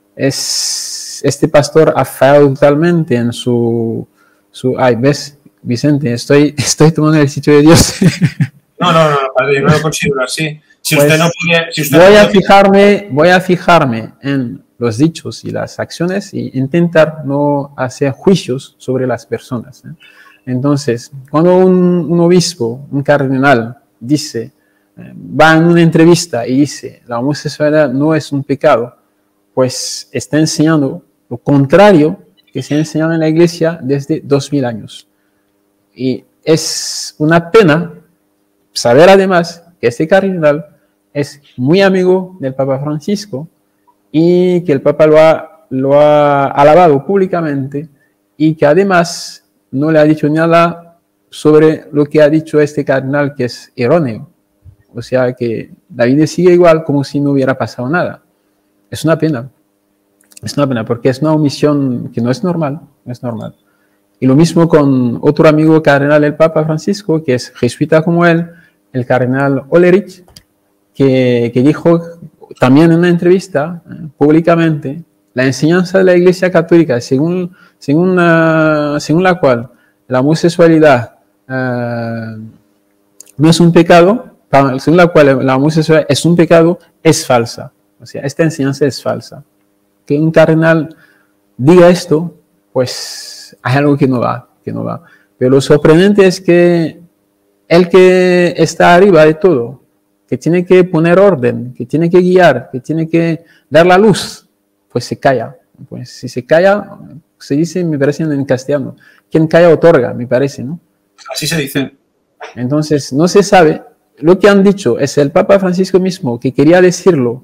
es, este pastor ha fallado totalmente en su... su ay, ¿ves, Vicente? Estoy, estoy tomando el sitio de Dios. No, no, no, padre, yo no lo considero así. Si pues, usted no puede, si usted voy, no a puede... fijarme, voy a fijarme en los dichos y las acciones e intentar no hacer juicios sobre las personas, ¿eh? Entonces, cuando un, un obispo, un cardenal, dice, eh, va en una entrevista y dice, la homosexualidad no es un pecado, pues está enseñando lo contrario que se ha enseñado en la Iglesia desde dos mil años. Y es una pena saber además que este cardenal es muy amigo del Papa Francisco y que el Papa lo ha lo ha alabado públicamente y que además no le ha dicho nada sobre lo que ha dicho este cardenal, que es erróneo. O sea que David sigue igual como si no hubiera pasado nada. Es una pena. Es una pena porque es una omisión que no es normal. No es normal. Y lo mismo con otro amigo cardenal del Papa Francisco, que es jesuita como él, el cardenal Olerich, que, que dijo también en una entrevista eh, públicamente la enseñanza de la Iglesia Católica, según, según, uh, según la cual la homosexualidad uh, no es un pecado, según la cual la homosexualidad es un pecado, es falsa. O sea, esta enseñanza es falsa. Que un cardenal diga esto, pues hay algo que no va, que no va. Pero lo sorprendente es que el que está arriba de todo, que tiene que poner orden, que tiene que guiar, que tiene que dar la luz, pues se calla. Pues si se calla, se dice, me parece en castellano, quien calla otorga, me parece, ¿no? Así se dice. Entonces, no se sabe. Lo que han dicho es el Papa Francisco mismo, que quería decirlo,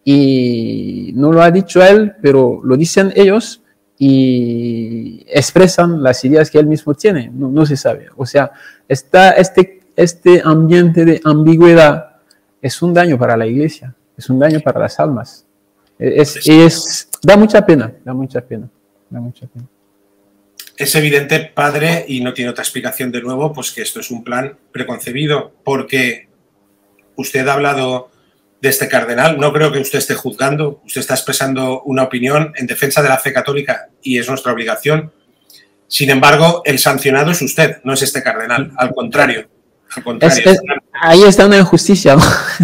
y no lo ha dicho él, pero lo dicen ellos, y expresan las ideas que él mismo tiene. No, no se sabe. O sea, está este, este ambiente de ambigüedad es un daño para la Iglesia, es un daño para las almas. Es, es, da mucha pena, da mucha pena, da mucha pena. Es evidente, padre, y no tiene otra explicación de nuevo, pues que esto es un plan preconcebido, porque usted ha hablado de este cardenal, no creo que usted esté juzgando, usted está expresando una opinión en defensa de la fe católica y es nuestra obligación. Sin embargo, el sancionado es usted, no es este cardenal, al contrario. Al contrario. Es, es, ahí está una injusticia.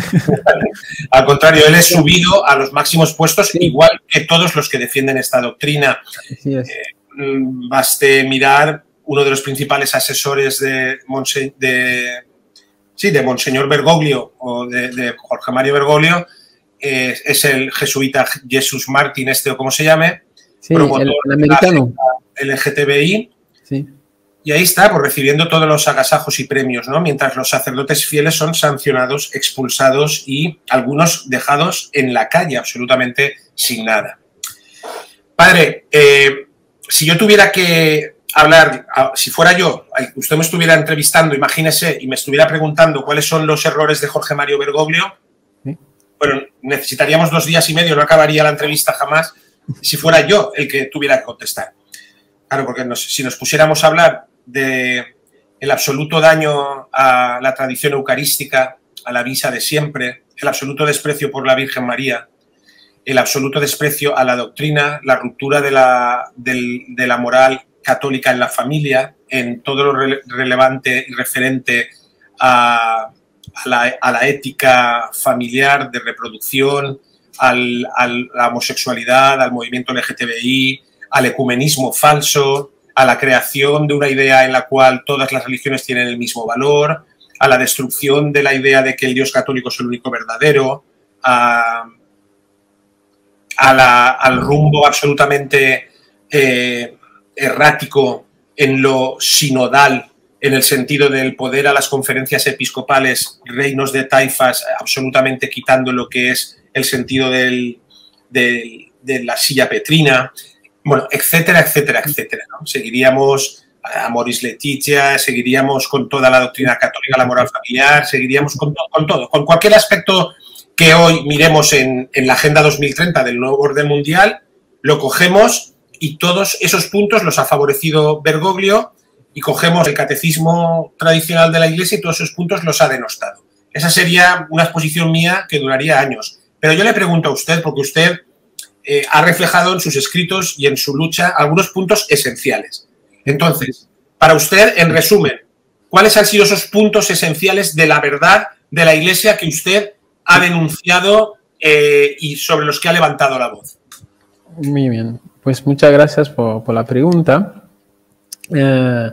Al contrario, él es subido a los máximos puestos, sí, igual que todos los que defienden esta doctrina. Sí, es. Eh, baste mirar uno de los principales asesores de, Monse, de, sí, de Monseñor Bergoglio o de, de Jorge Mario Bergoglio, eh, es el jesuita Jesús Martín, este o como se llame, sí, promotor el, el americano L G T B I. Sí. Y ahí está, pues recibiendo todos los agasajos y premios, ¿no? Mientras los sacerdotes fieles son sancionados, expulsados y algunos dejados en la calle, absolutamente sin nada. Padre, eh, si yo tuviera que hablar, si fuera yo, usted me estuviera entrevistando, imagínese, y me estuviera preguntando cuáles son los errores de Jorge Mario Bergoglio, ¿sí? Bueno, necesitaríamos dos días y medio, no acabaría la entrevista jamás, si fuera yo el que tuviera que contestar. Claro, porque nos, si nos pusiéramos a hablar de el absoluto daño a la tradición eucarística, a la misa de siempre, el absoluto desprecio por la Virgen María, el absoluto desprecio a la doctrina, la ruptura de la, del, de la moral católica en la familia, en todo lo rele relevante y referente a, a, la, a la ética familiar de reproducción, al, al, a la homosexualidad, al movimiento L G T B I, al ecumenismo falso, a la creación de una idea en la cual todas las religiones tienen el mismo valor, a la destrucción de la idea de que el Dios católico es el único verdadero, a, a la, al rumbo absolutamente eh, errático en lo sinodal, en el sentido del poder a las conferencias episcopales, reinos de taifas, absolutamente quitando lo que es el sentido del, del, de la silla petrina. Bueno, etcétera, etcétera, etcétera, ¿no? Seguiríamos a Moris Letitia, seguiríamos con toda la doctrina católica, la moral familiar, seguiríamos con, to con todo, con cualquier aspecto que hoy miremos en, en la Agenda dos mil treinta del nuevo orden mundial, lo cogemos y todos esos puntos los ha favorecido Bergoglio y cogemos el catecismo tradicional de la Iglesia y todos esos puntos los ha denostado. Esa sería una exposición mía que duraría años. Pero yo le pregunto a usted, porque usted Eh, ha reflejado en sus escritos y en su lucha algunos puntos esenciales. Entonces, para usted, en resumen, ¿cuáles han sido esos puntos esenciales de la verdad de la Iglesia que usted ha denunciado eh, y sobre los que ha levantado la voz? Muy bien, pues muchas gracias por, por la pregunta. Eh,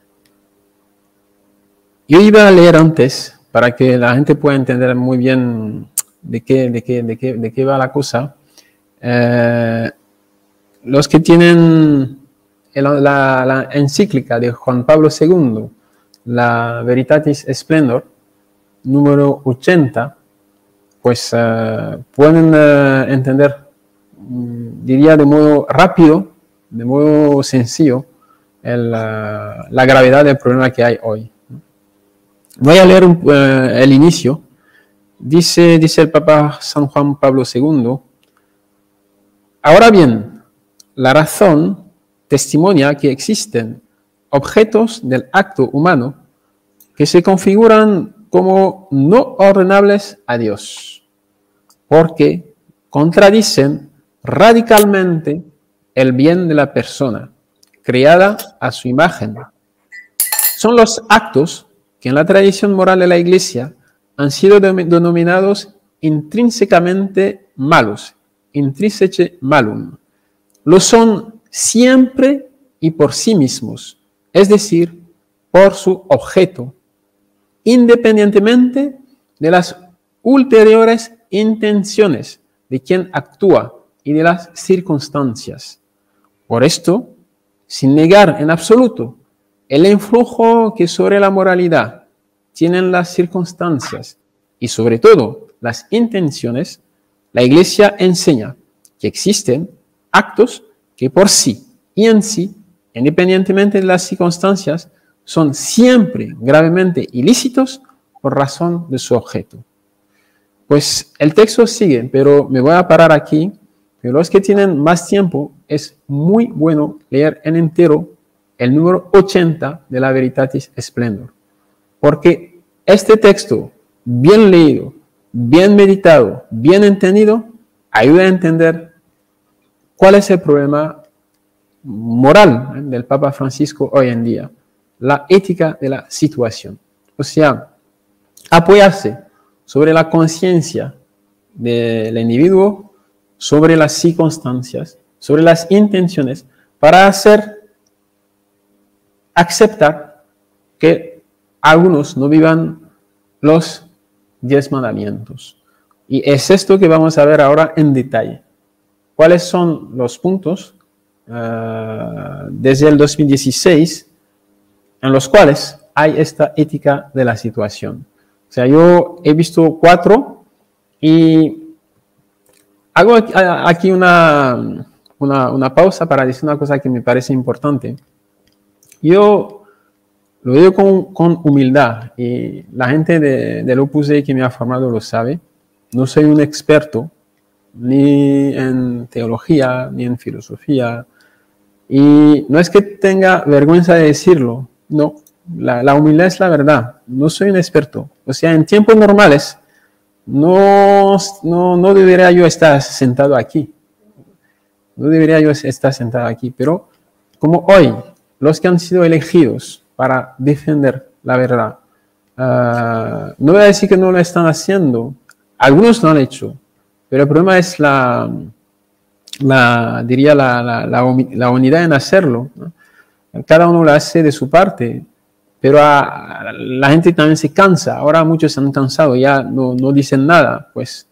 yo iba a leer antes para que la gente pueda entender muy bien de qué, de qué, de qué, de qué va la cosa. Eh, los que tienen el, la, la encíclica de Juan Pablo segundo, la Veritatis Splendor, número ochenta, pues uh, pueden uh, entender diría de modo rápido, de modo sencillo, el, uh, la gravedad del problema que hay hoy. Voy a leer un, uh, el inicio. Dice, dice el Papa San Juan Pablo segundo, ahora bien, la razón testimonia que existen objetos del acto humano que se configuran como no ordenables a Dios, porque contradicen radicalmente el bien de la persona, creada a su imagen. Son los actos que en la tradición moral de la Iglesia han sido denominados intrínsecamente malos, intrínseche malum. Lo son siempre y por sí mismos, es decir, por su objeto, independientemente de las ulteriores intenciones de quien actúa y de las circunstancias. Por esto, sin negar en absoluto el influjo que sobre la moralidad tienen las circunstancias y sobre todo las intenciones, la Iglesia enseña que existen actos que por sí y en sí, independientemente de las circunstancias, son siempre gravemente ilícitos por razón de su objeto. Pues el texto sigue, pero me voy a parar aquí. Pero los que tienen más tiempo, es muy bueno leer en entero el número ochenta de la Veritatis Splendor. Porque este texto, bien leído, bien meditado, bien entendido, ayuda a entender cuál es el problema moral ¿eh? del Papa Francisco hoy en día, la ética de la situación. O sea, apoyarse sobre la conciencia del individuo, sobre las circunstancias, sobre las intenciones, para hacer aceptar que algunos no vivan los diez mandamientos. Y es esto que vamos a ver ahora en detalle. ¿Cuáles son los puntos uh, desde el dos mil dieciséis en los cuales hay esta ética de la situación? O sea, yo he visto cuatro y hago aquí una, una, una pausa para decir una cosa que me parece importante. Yo lo digo con, con humildad y la gente de, del Opus Dei que me ha formado lo sabe. No soy un experto ni en teología, ni en filosofía. Y no es que tenga vergüenza de decirlo, no. La, la humildad es la verdad. No soy un experto. O sea, en tiempos normales no, no, no debería yo estar sentado aquí. No debería yo estar sentado aquí. Pero como hoy, los que han sido elegidos para defender la verdad, uh, no voy a decir que no lo están haciendo. Algunos lo han hecho. Pero el problema es la, la diría, la, la, la, la unidad en hacerlo, ¿no? Cada uno lo hace de su parte. Pero a, a la gente también se cansa. Ahora muchos se han cansado, ya no, no dicen nada. Pues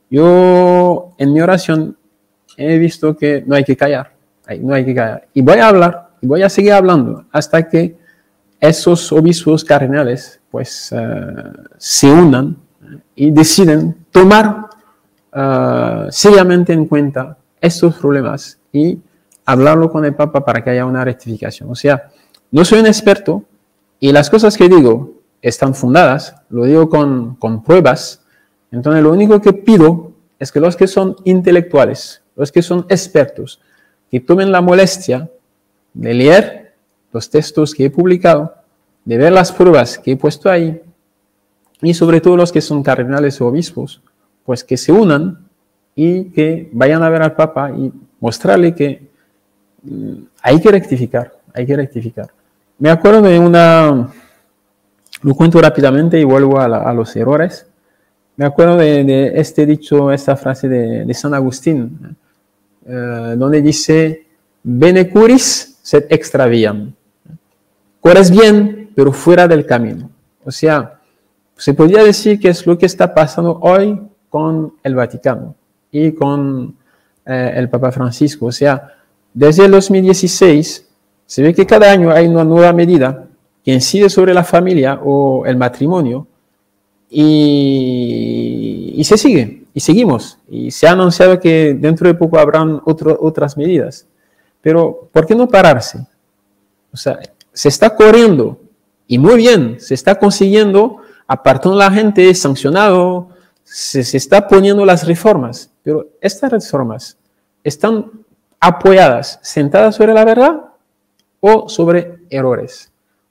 yo en mi oración he visto que no hay que callar. No hay que callar. Y voy a hablar, y voy a seguir hablando hasta que esos obispos cardenales pues uh, se unan y deciden tomar uh, seriamente en cuenta estos problemas y hablarlo con el Papa para que haya una rectificación. O sea, no soy un experto. Y las cosas que digo están fundadas, lo digo con, con pruebas. Entonces lo único que pido es que los que son intelectuales, los que son expertos, que tomen la molestia de leer los textos que he publicado, de ver las pruebas que he puesto ahí, y sobre todo los que son cardenales o obispos, pues que se unan y que vayan a ver al Papa y mostrarle que mm, hay que rectificar, hay que rectificar. Me acuerdo de una, lo cuento rápidamente y vuelvo a, la, a los errores. Me acuerdo de, de este dicho, esta frase de, de San Agustín, eh, donde dice, bene curis sed extraviam. Corres bien, pero fuera del camino. O sea, se podría decir que es lo que está pasando hoy con el Vaticano y con eh, el Papa Francisco. O sea, desde el dos mil dieciséis, se ve que cada año hay una nueva medida que incide sobre la familia o el matrimonio y, y se sigue. y seguimos. Y se ha anunciado que dentro de poco habrán otro, otras medidas. Pero, ¿por qué no pararse? O sea, se está corriendo, y muy bien, se está consiguiendo, apartando a la gente, sancionado, se, se está poniendo las reformas. Pero estas reformas están apoyadas, sentadas sobre la verdad o sobre errores.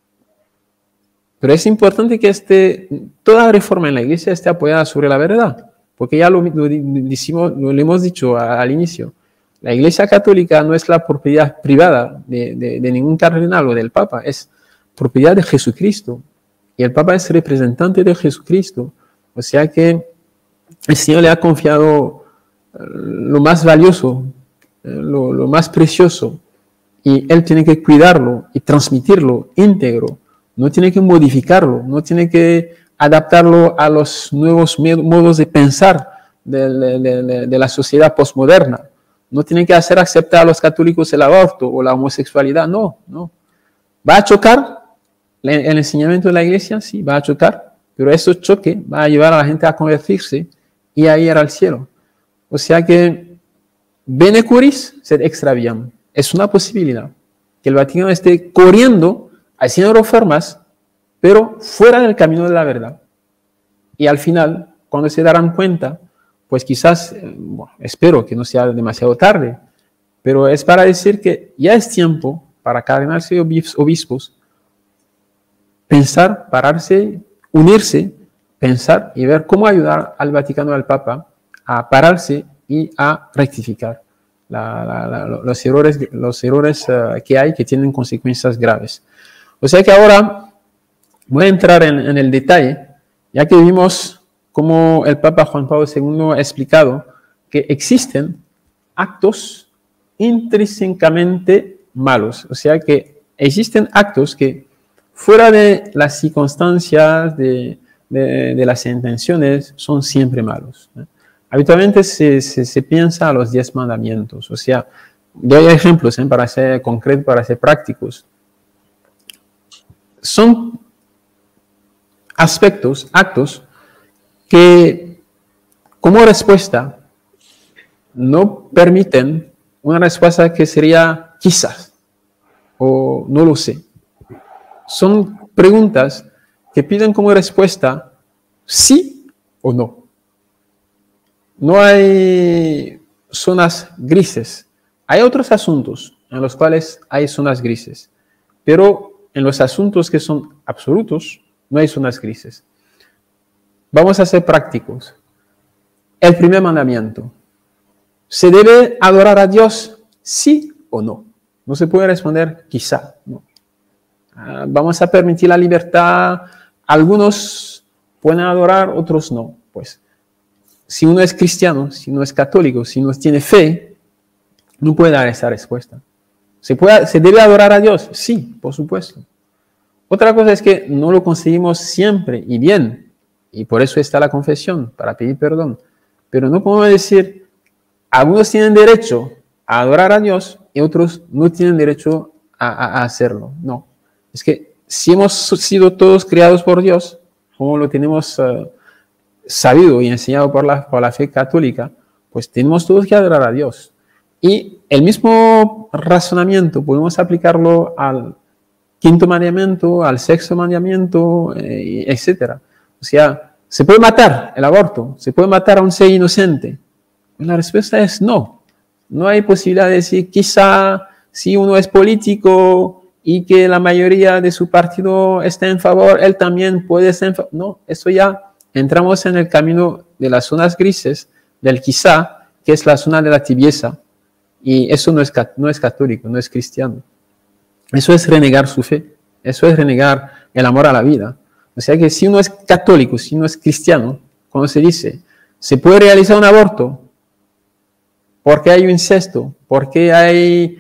Pero es importante que este, toda reforma en la iglesia esté apoyada sobre la verdad, porque ya lo, lo, decimos, lo, lo hemos dicho al inicio. La iglesia católica no es la propiedad privada de, de, de ningún cardenal o del papa, es propiedad de Jesucristo. Y el papa es representante de Jesucristo. O sea que el Señor le ha confiado lo más valioso, lo, lo más precioso, y él tiene que cuidarlo y transmitirlo íntegro. No tiene que modificarlo, no tiene que adaptarlo a los nuevos modos de pensar de, de, de, de la sociedad postmoderna. No tiene que hacer aceptar a los católicos el aborto o la homosexualidad, no, no. ¿Va a chocar el enseñamiento de la iglesia? Sí, va a chocar, pero ese choque va a llevar a la gente a convertirse y a ir al cielo. O sea que, bene curis sed extra viam. Es una posibilidad que el Vaticano esté corriendo, haciendo reformas, pero fuera del camino de la verdad. Y al final, cuando se darán cuenta, pues quizás, bueno, espero que no sea demasiado tarde, pero es para decir que ya es tiempo para cardenales y obispos pensar, pararse, unirse, pensar y ver cómo ayudar al Vaticano y al Papa a pararse y a rectificar la, la, la, los errores, los errores uh, que hay que tienen consecuencias graves. O sea que ahora voy a entrar en, en el detalle, ya que vimos cómo el Papa Juan Pablo segundo ha explicado que existen actos intrínsecamente malos. O sea que existen actos que fuera de las circunstancias, de, de, de las intenciones, son siempre malos, ¿eh? Habitualmente se, se, se piensa a los diez mandamientos. O sea, doy ejemplos ¿eh? para ser concretos, para ser prácticos. Son aspectos, actos, que como respuesta no permiten una respuesta que sería quizás o no lo sé. Son preguntas que piden como respuesta sí o no. No hay zonas grises. Hay otros asuntos en los cuales hay zonas grises, pero en los asuntos que son absolutos no hay zonas grises. Vamos a ser prácticos. El primer mandamiento. ¿Se debe adorar a Dios? ¿Sí o no? No se puede responder quizá. No. Ah, vamos a permitir la libertad. Algunos pueden adorar, otros no. Pues, si uno es cristiano, si uno es católico, si uno tiene fe, no puede dar esa respuesta. ¿Se, puede, ¿Se debe adorar a Dios? Sí, por supuesto. Otra cosa es que no lo conseguimos siempre y bien. Y por eso está la confesión, para pedir perdón. Pero no podemos decir, algunos tienen derecho a adorar a Dios y otros no tienen derecho a, a, a hacerlo. No. Es que si hemos sido todos creados por Dios, como lo tenemos uh, sabido y enseñado por la, por la fe católica, pues tenemos todos que adorar a Dios. Y el mismo razonamiento podemos aplicarlo al quinto mandamiento, al sexto mandamiento, eh, etcétera. O sea, ¿se puede matar el aborto? ¿Se puede matar a un ser inocente? La respuesta es no. No hay posibilidad de decir, quizá si uno es político y que la mayoría de su partido está en favor, él también puede estar en favor. No, eso ya entramos en el camino de las zonas grises, del quizá, que es la zona de la tibieza. Y eso no es, no es católico, no es cristiano. Eso es renegar su fe. Eso es renegar el amor a la vida. O sea que si uno es católico, si uno es cristiano, cuando se dice, ¿se puede realizar un aborto? ¿Por qué hay un incesto? ¿Por qué hay,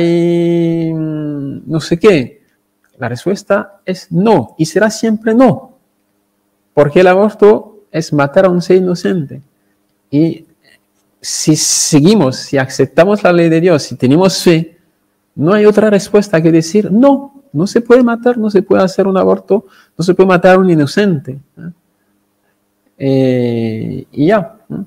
hay no sé qué? La respuesta es no, y será siempre no. Porque el aborto es matar a un ser inocente. Y si seguimos, si aceptamos la ley de Dios, si tenemos fe, no hay otra respuesta que decir no. No se puede matar, no se puede hacer un aborto, no se puede matar a un inocente. ¿eh? Eh, y ya. ¿eh?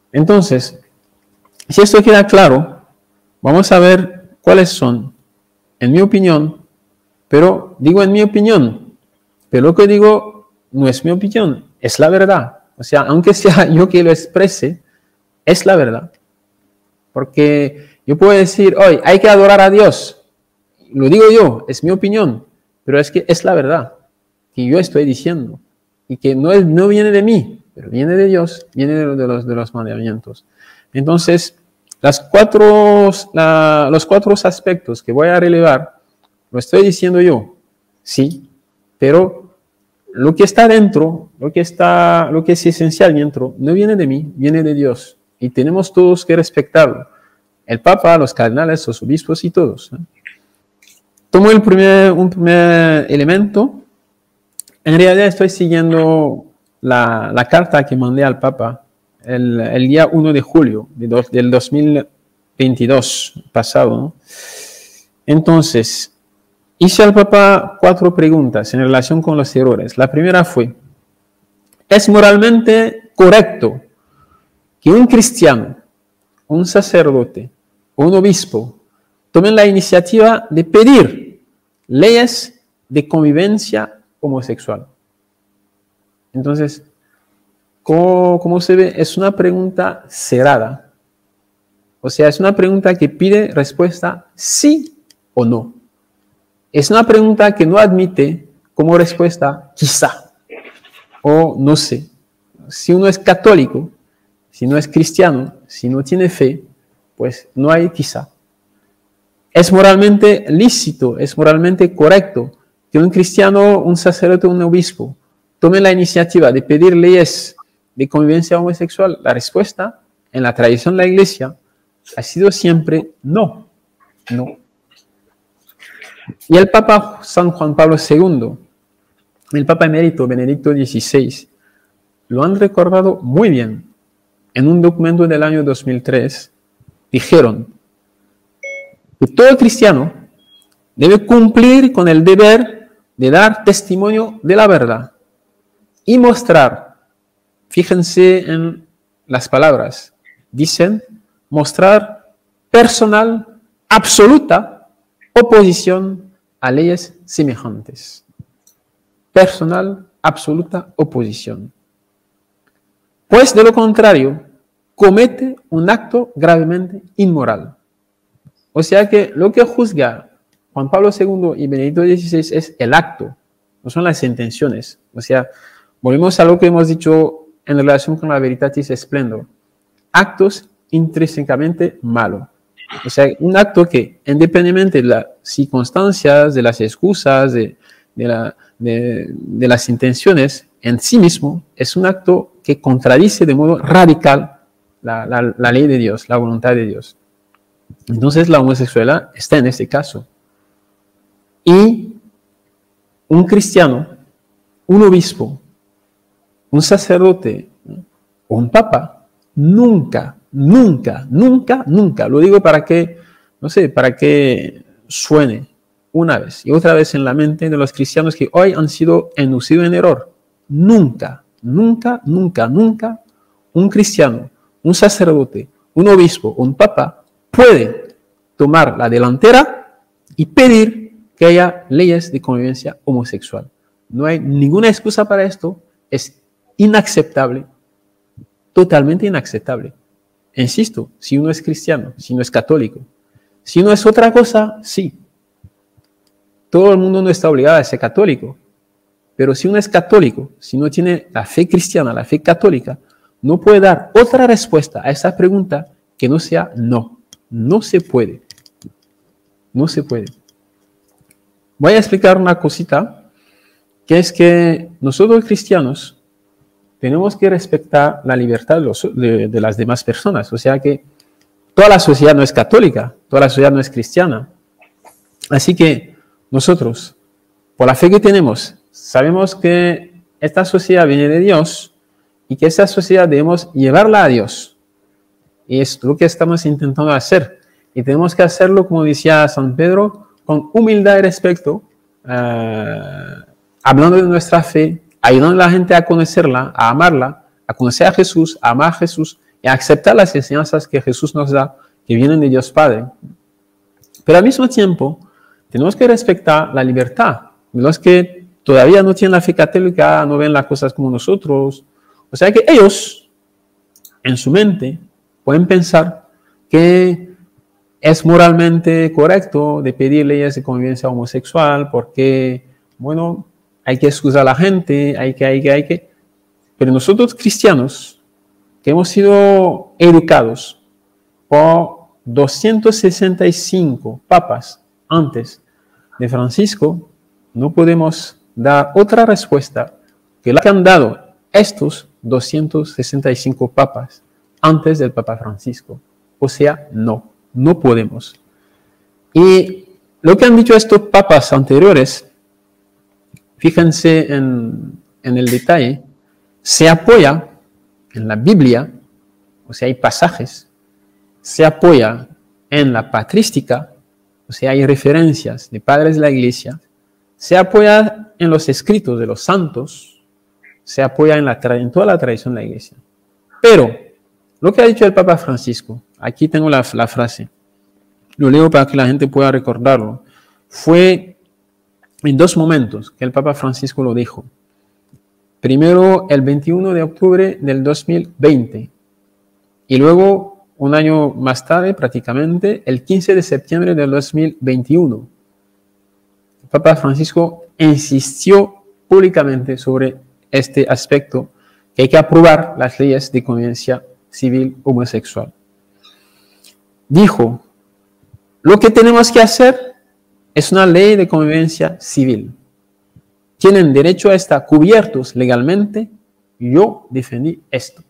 Entonces, si esto queda claro, vamos a ver cuáles son, en mi opinión, pero digo en mi opinión, pero lo que digo no es mi opinión, es la verdad. O sea, aunque sea yo que lo exprese, es la verdad. Porque yo puedo decir, hoy hay que adorar a Dios. Lo digo yo, es mi opinión, pero es que es la verdad que yo estoy diciendo. Y que no, es, no viene de mí, pero viene de Dios, viene de, de, los, de los mandamientos. Entonces, las cuatro, la, los cuatro aspectos que voy a relevar, lo estoy diciendo yo, sí, pero lo que está dentro, lo que, está, lo que es esencial dentro, no viene de mí, viene de Dios. Y tenemos todos que respetarlo. El Papa, los cardenales, los obispos y todos. ¿eh? Tomo el primer, un primer elemento. En realidad estoy siguiendo la, la carta que mandé al Papa el, el día uno de julio de do, del dos mil veintidós pasado. ¿no? Entonces, hice al Papa cuatro preguntas en relación con los errores. La primera fue, ¿es moralmente correcto que un cristiano, un sacerdote o un obispo tomen la iniciativa de pedir leyes de convivencia homosexual? Entonces, ¿cómo, cómo se ve? Es una pregunta cerrada. O sea, es una pregunta que pide respuesta sí o no. Es una pregunta que no admite como respuesta quizá o no sé. Si uno es católico, si no es cristiano, si no tiene fe, pues no hay quizá. Es moralmente lícito, es moralmente correcto que un cristiano, un sacerdote o un obispo tome la iniciativa de pedir leyes de convivencia homosexual. La respuesta, en la tradición de la Iglesia, ha sido siempre no, no. Y el Papa San Juan Pablo segundo, el Papa emérito Benedicto dieciséis, lo han recordado muy bien. En un documento del año dos mil tres, dijeron que todo cristiano debe cumplir con el deber de dar testimonio de la verdad y mostrar, fíjense en las palabras, dicen, mostrar personal, absoluta oposición a leyes semejantes. Personal, absoluta oposición. Pues de lo contrario, comete un acto gravemente inmoral. O sea que lo que juzga Juan Pablo segundo y Benedicto dieciséis es el acto, no son las intenciones. O sea, volvemos a lo que hemos dicho en relación con la Veritatis Splendor. Actos intrínsecamente malos. O sea, un acto que, independientemente de las circunstancias, de las excusas, de, de, la, de, de las intenciones, en sí mismo es un acto que contradice de modo radical la, la, la ley de Dios, la voluntad de Dios. Entonces la homosexualidad está en este caso. Y un cristiano, un obispo, un sacerdote, ¿no? o un papa, nunca, nunca, nunca, nunca, lo digo para que, no sé, para que suene una vez y otra vez en la mente de los cristianos que hoy han sido inducidos en error. Nunca, nunca, nunca, nunca un cristiano, un sacerdote, un obispo, un papa puede tomar la delantera y pedir que haya leyes de convivencia homosexual. No hay ninguna excusa para esto, es inaceptable, totalmente inaceptable. Insisto, si uno es cristiano, si uno es católico, si uno es otra cosa, sí. Todo el mundo no está obligado a ser católico. Pero si uno es católico, si no tiene la fe cristiana, la fe católica, no puede dar otra respuesta a esa pregunta que no sea no. No se puede. No se puede. Voy a explicar una cosita, que es que nosotros cristianos tenemos que respetar la libertad de, los, de, de las demás personas. O sea que toda la sociedad no es católica, toda la sociedad no es cristiana. Así que nosotros, por la fe que tenemos, sabemos que esta sociedad viene de Dios y que esta sociedad debemos llevarla a Dios. Y es lo que estamos intentando hacer. Y tenemos que hacerlo, como decía San Pedro, con humildad y respeto, eh, hablando de nuestra fe, ayudando a la gente a conocerla, a amarla, a conocer a Jesús, a amar a Jesús y aceptar las enseñanzas que Jesús nos da, que vienen de Dios Padre. Pero al mismo tiempo, tenemos que respetar la libertad de los que todavía no tienen la fe católica, no ven las cosas como nosotros. O sea que ellos, en su mente, pueden pensar que es moralmente correcto de pedir leyes de convivencia homosexual porque, bueno, hay que excusar a la gente, hay que, hay que, hay que. Pero nosotros cristianos, que hemos sido educados por doscientos sesenta y cinco papas antes de Francisco, no podemos dar otra respuesta que la que han dado estos doscientos sesenta y cinco papas antes del Papa Francisco. O sea, no, no podemos. Y lo que han dicho estos papas anteriores, fíjense en, en el detalle, se apoya en la Biblia, o sea, hay pasajes, se apoya en la patrística, o sea, hay referencias de padres de la Iglesia, se apoya en los escritos de los santos, se apoya en, la, en toda la tradición de la Iglesia. Pero, lo que ha dicho el Papa Francisco, aquí tengo la, la frase, lo leo para que la gente pueda recordarlo, fue en dos momentos que el Papa Francisco lo dijo. Primero, el veintiuno de octubre del dos mil veinte, y luego, un año más tarde, prácticamente, el quince de septiembre del dos mil veintiuno. El Papa Francisco insistió públicamente sobre este aspecto, que hay que aprobar las leyes de convivencia civil homosexual. Dijo, lo que tenemos que hacer es una ley de convivencia civil. Tienen derecho a estar cubiertos legalmente. Yo defendí esto.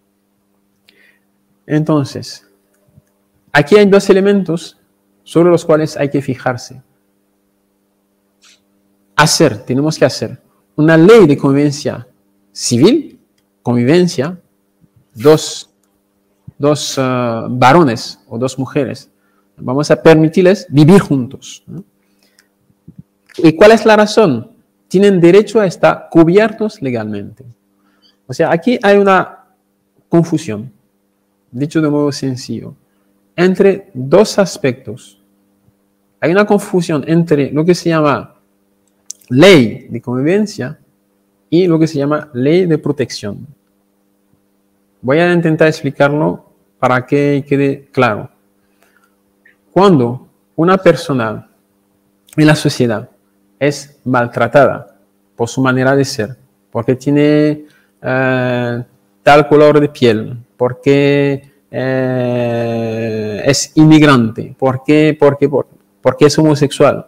Entonces, aquí hay dos elementos sobre los cuales hay que fijarse. Hacer, tenemos que hacer una ley de convivencia civil, convivencia, dos, dos uh, varones o dos mujeres. Vamos a permitirles vivir juntos, ¿no? ¿Y cuál es la razón? Tienen derecho a estar cubiertos legalmente. O sea, aquí hay una confusión, dicho de modo sencillo, entre dos aspectos. Hay una confusión entre lo que se llama ley de convivencia y lo que se llama ley de protección. Voy a intentar explicarlo para que quede claro. Cuando una persona en la sociedad es maltratada por su manera de ser, porque tiene uh, tal color de piel, porque eh, es inmigrante, porque, porque, porque, porque es homosexual.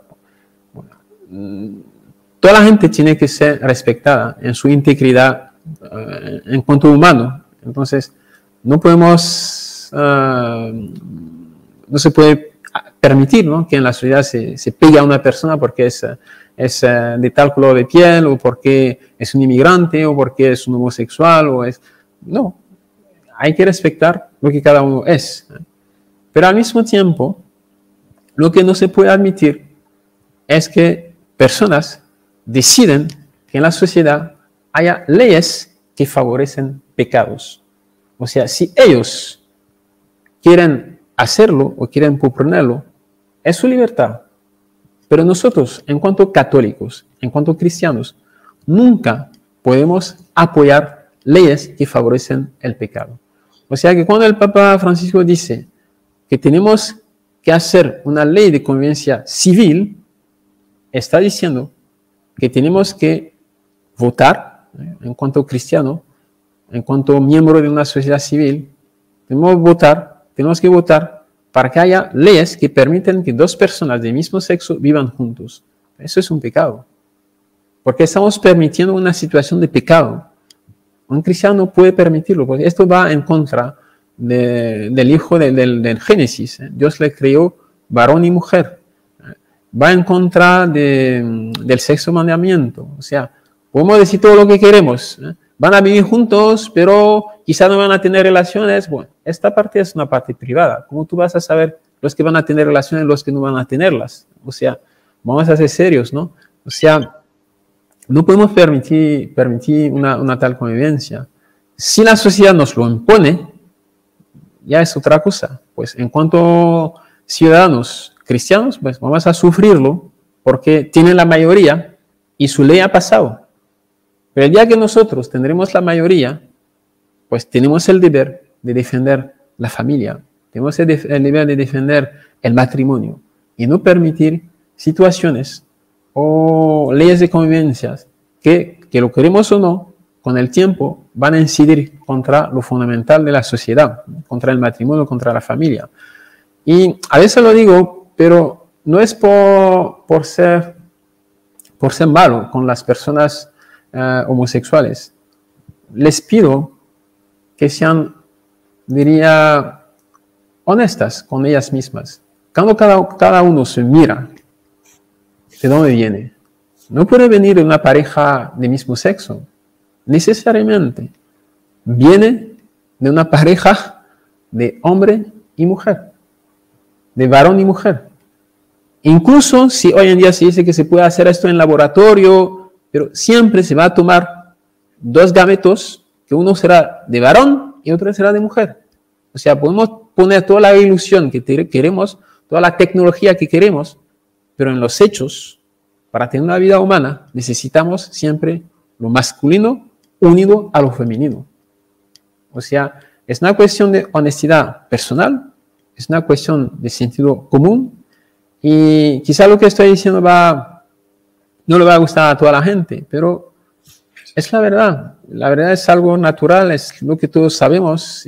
Bueno, toda la gente tiene que ser respetada en su integridad uh, en cuanto humano. Entonces, no podemos, uh, no se puede permitir, ¿no?, que en la sociedad se, se pegue a una persona porque es, es uh, de tal color de piel, o porque es un inmigrante, o porque es un homosexual, o es... No, hay que respetar lo que cada uno es. Pero al mismo tiempo, lo que no se puede admitir es que personas deciden que en la sociedad haya leyes que favorecen pecados. O sea, si ellos quieren hacerlo o quieren proponerlo, es su libertad. Pero nosotros, en cuanto católicos, en cuanto cristianos, nunca podemos apoyar leyes que favorecen el pecado. O sea que cuando el Papa Francisco dice que tenemos que hacer una ley de convivencia civil, está diciendo que tenemos que votar, ¿eh?, en cuanto cristiano, en cuanto miembro de una sociedad civil, tenemos que votar, tenemos que votar para que haya leyes que permiten que dos personas del mismo sexo vivan juntos. Eso es un pecado, porque estamos permitiendo una situación de pecado. Un cristiano no puede permitirlo, porque esto va en contra de, del hijo de, del, del Génesis. ¿eh? Dios le creó varón y mujer. Va en contra de, del sexto mandamiento. O sea, podemos decir todo lo que queremos. ¿eh? Van a vivir juntos, pero quizá no van a tener relaciones. Bueno, esta parte es una parte privada. ¿Cómo tú vas a saber los que van a tener relaciones y los que no van a tenerlas? O sea, vamos a ser serios, ¿no? O sea, no podemos permitir, permitir una, una tal convivencia. Si la sociedad nos lo impone, ya es otra cosa. Pues en cuanto a ciudadanos cristianos, pues vamos a sufrirlo porque tienen la mayoría y su ley ha pasado. Pero el día que nosotros tendremos la mayoría, pues tenemos el deber de defender la familia, tenemos el, el deber de defender el matrimonio y no permitir situaciones o leyes de convivencia que, que lo queremos o no, con el tiempo van a incidir contra lo fundamental de la sociedad, contra el matrimonio, contra la familia. Y a veces lo digo, pero no es por, por, ser, por ser malo con las personas uh, homosexuales. Les pido que sean, diría, honestas con ellas mismas. Cuando cada, cada uno se mira, ¿de dónde viene? No puede venir de una pareja de mismo sexo, necesariamente. Viene de una pareja de hombre y mujer, de varón y mujer. Incluso si hoy en día se dice que se puede hacer esto en laboratorio, pero siempre se va a tomar dos gametos, que uno será de varón y otro será de mujer. O sea, podemos poner toda la ilusión que queremos, toda la tecnología que queremos, pero en los hechos, para tener una vida humana, necesitamos siempre lo masculino unido a lo femenino. O sea, es una cuestión de honestidad personal, es una cuestión de sentido común, y quizá lo que estoy diciendo va, no le va a gustar a toda la gente, pero es la verdad. La verdad es algo natural, es lo que todos sabemos,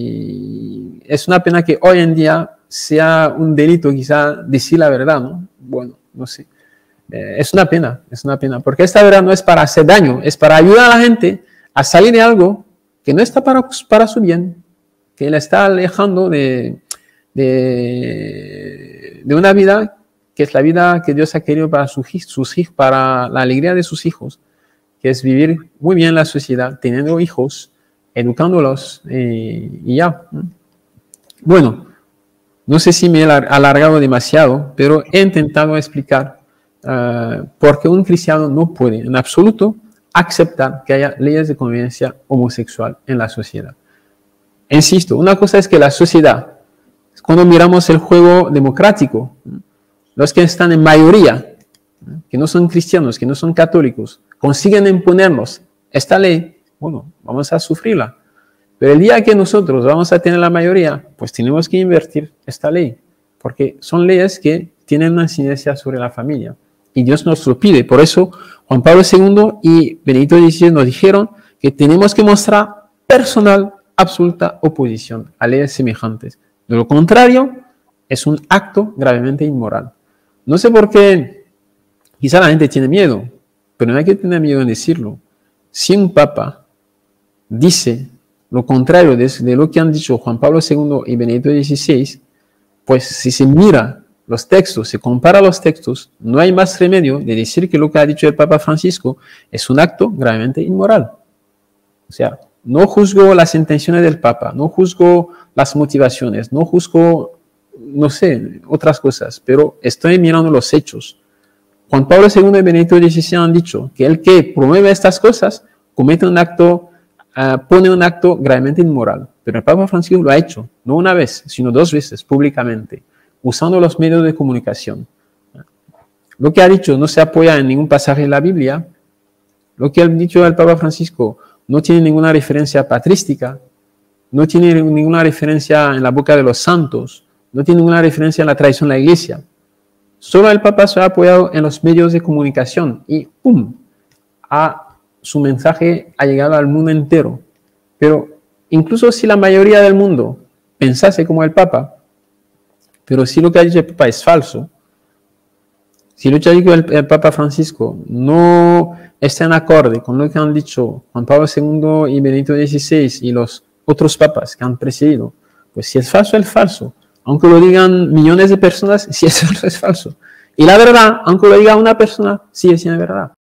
y es una pena que hoy en día sea un delito quizá decir la verdad, ¿no? Bueno, no sé. Eh, es una pena, es una pena, porque esta verdad no es para hacer daño, es para ayudar a la gente a salir de algo que no está para, para su bien, que le está alejando de, de, de una vida que es la vida que Dios ha querido para sus, sus hijos, para la alegría de sus hijos, que es vivir muy bien en la sociedad, teniendo hijos, educándolos y, y ya. Bueno, no sé si me he alargado demasiado, pero he intentado explicar uh, por qué un cristiano no puede en absoluto aceptar que haya leyes de convivencia homosexual en la sociedad. Insisto, una cosa es que la sociedad, cuando miramos el juego democrático, los que están en mayoría, que no son cristianos, que no son católicos, consiguen imponernos esta ley, bueno, vamos a sufrirla. Pero el día que nosotros vamos a tener la mayoría, pues tenemos que invertir esta ley, porque son leyes que tienen una incidencia sobre la familia. Y Dios nos lo pide. Por eso Juan Pablo segundo y Benedicto dieciséis nos dijeron que tenemos que mostrar personal, absoluta oposición a leyes semejantes. De lo contrario, es un acto gravemente inmoral. No sé por qué quizá la gente tiene miedo, pero no hay que tener miedo en decirlo. Si un papa dice lo contrario de, de lo que han dicho Juan Pablo segundo y Benedicto dieciséis, pues si se mira los textos, se compara los textos, no hay más remedio de decir que lo que ha dicho el Papa Francisco es un acto gravemente inmoral. O sea, no juzgo las intenciones del Papa, no juzgo las motivaciones, no juzgo, no sé, otras cosas, pero estoy mirando los hechos. Juan Pablo segundo y Benedicto dieciséis han dicho que el que promueve estas cosas comete un acto, uh, pone un acto gravemente inmoral. Pero el Papa Francisco lo ha hecho, no una vez, sino dos veces públicamente, usando los medios de comunicación. Lo que ha dicho no se apoya en ningún pasaje de la Biblia. Lo que ha dicho el Papa Francisco no tiene ninguna referencia patrística, no tiene ninguna referencia en la boca de los santos, no tiene ninguna referencia en la tradición de la Iglesia. Solo el Papa se ha apoyado en los medios de comunicación y ¡pum! A, su mensaje ha llegado al mundo entero. Pero incluso si la mayoría del mundo pensase como el Papa, pero si lo que ha dicho el Papa es falso, si lo que ha dicho el, el Papa Francisco no está en acorde con lo que han dicho Juan Pablo segundo y Benedicto dieciséis y los otros papas que han precedido, pues si es falso, es falso. Aunque lo digan millones de personas, si es falso, es falso. Y la verdad, aunque lo diga una persona, sigue siendo verdad.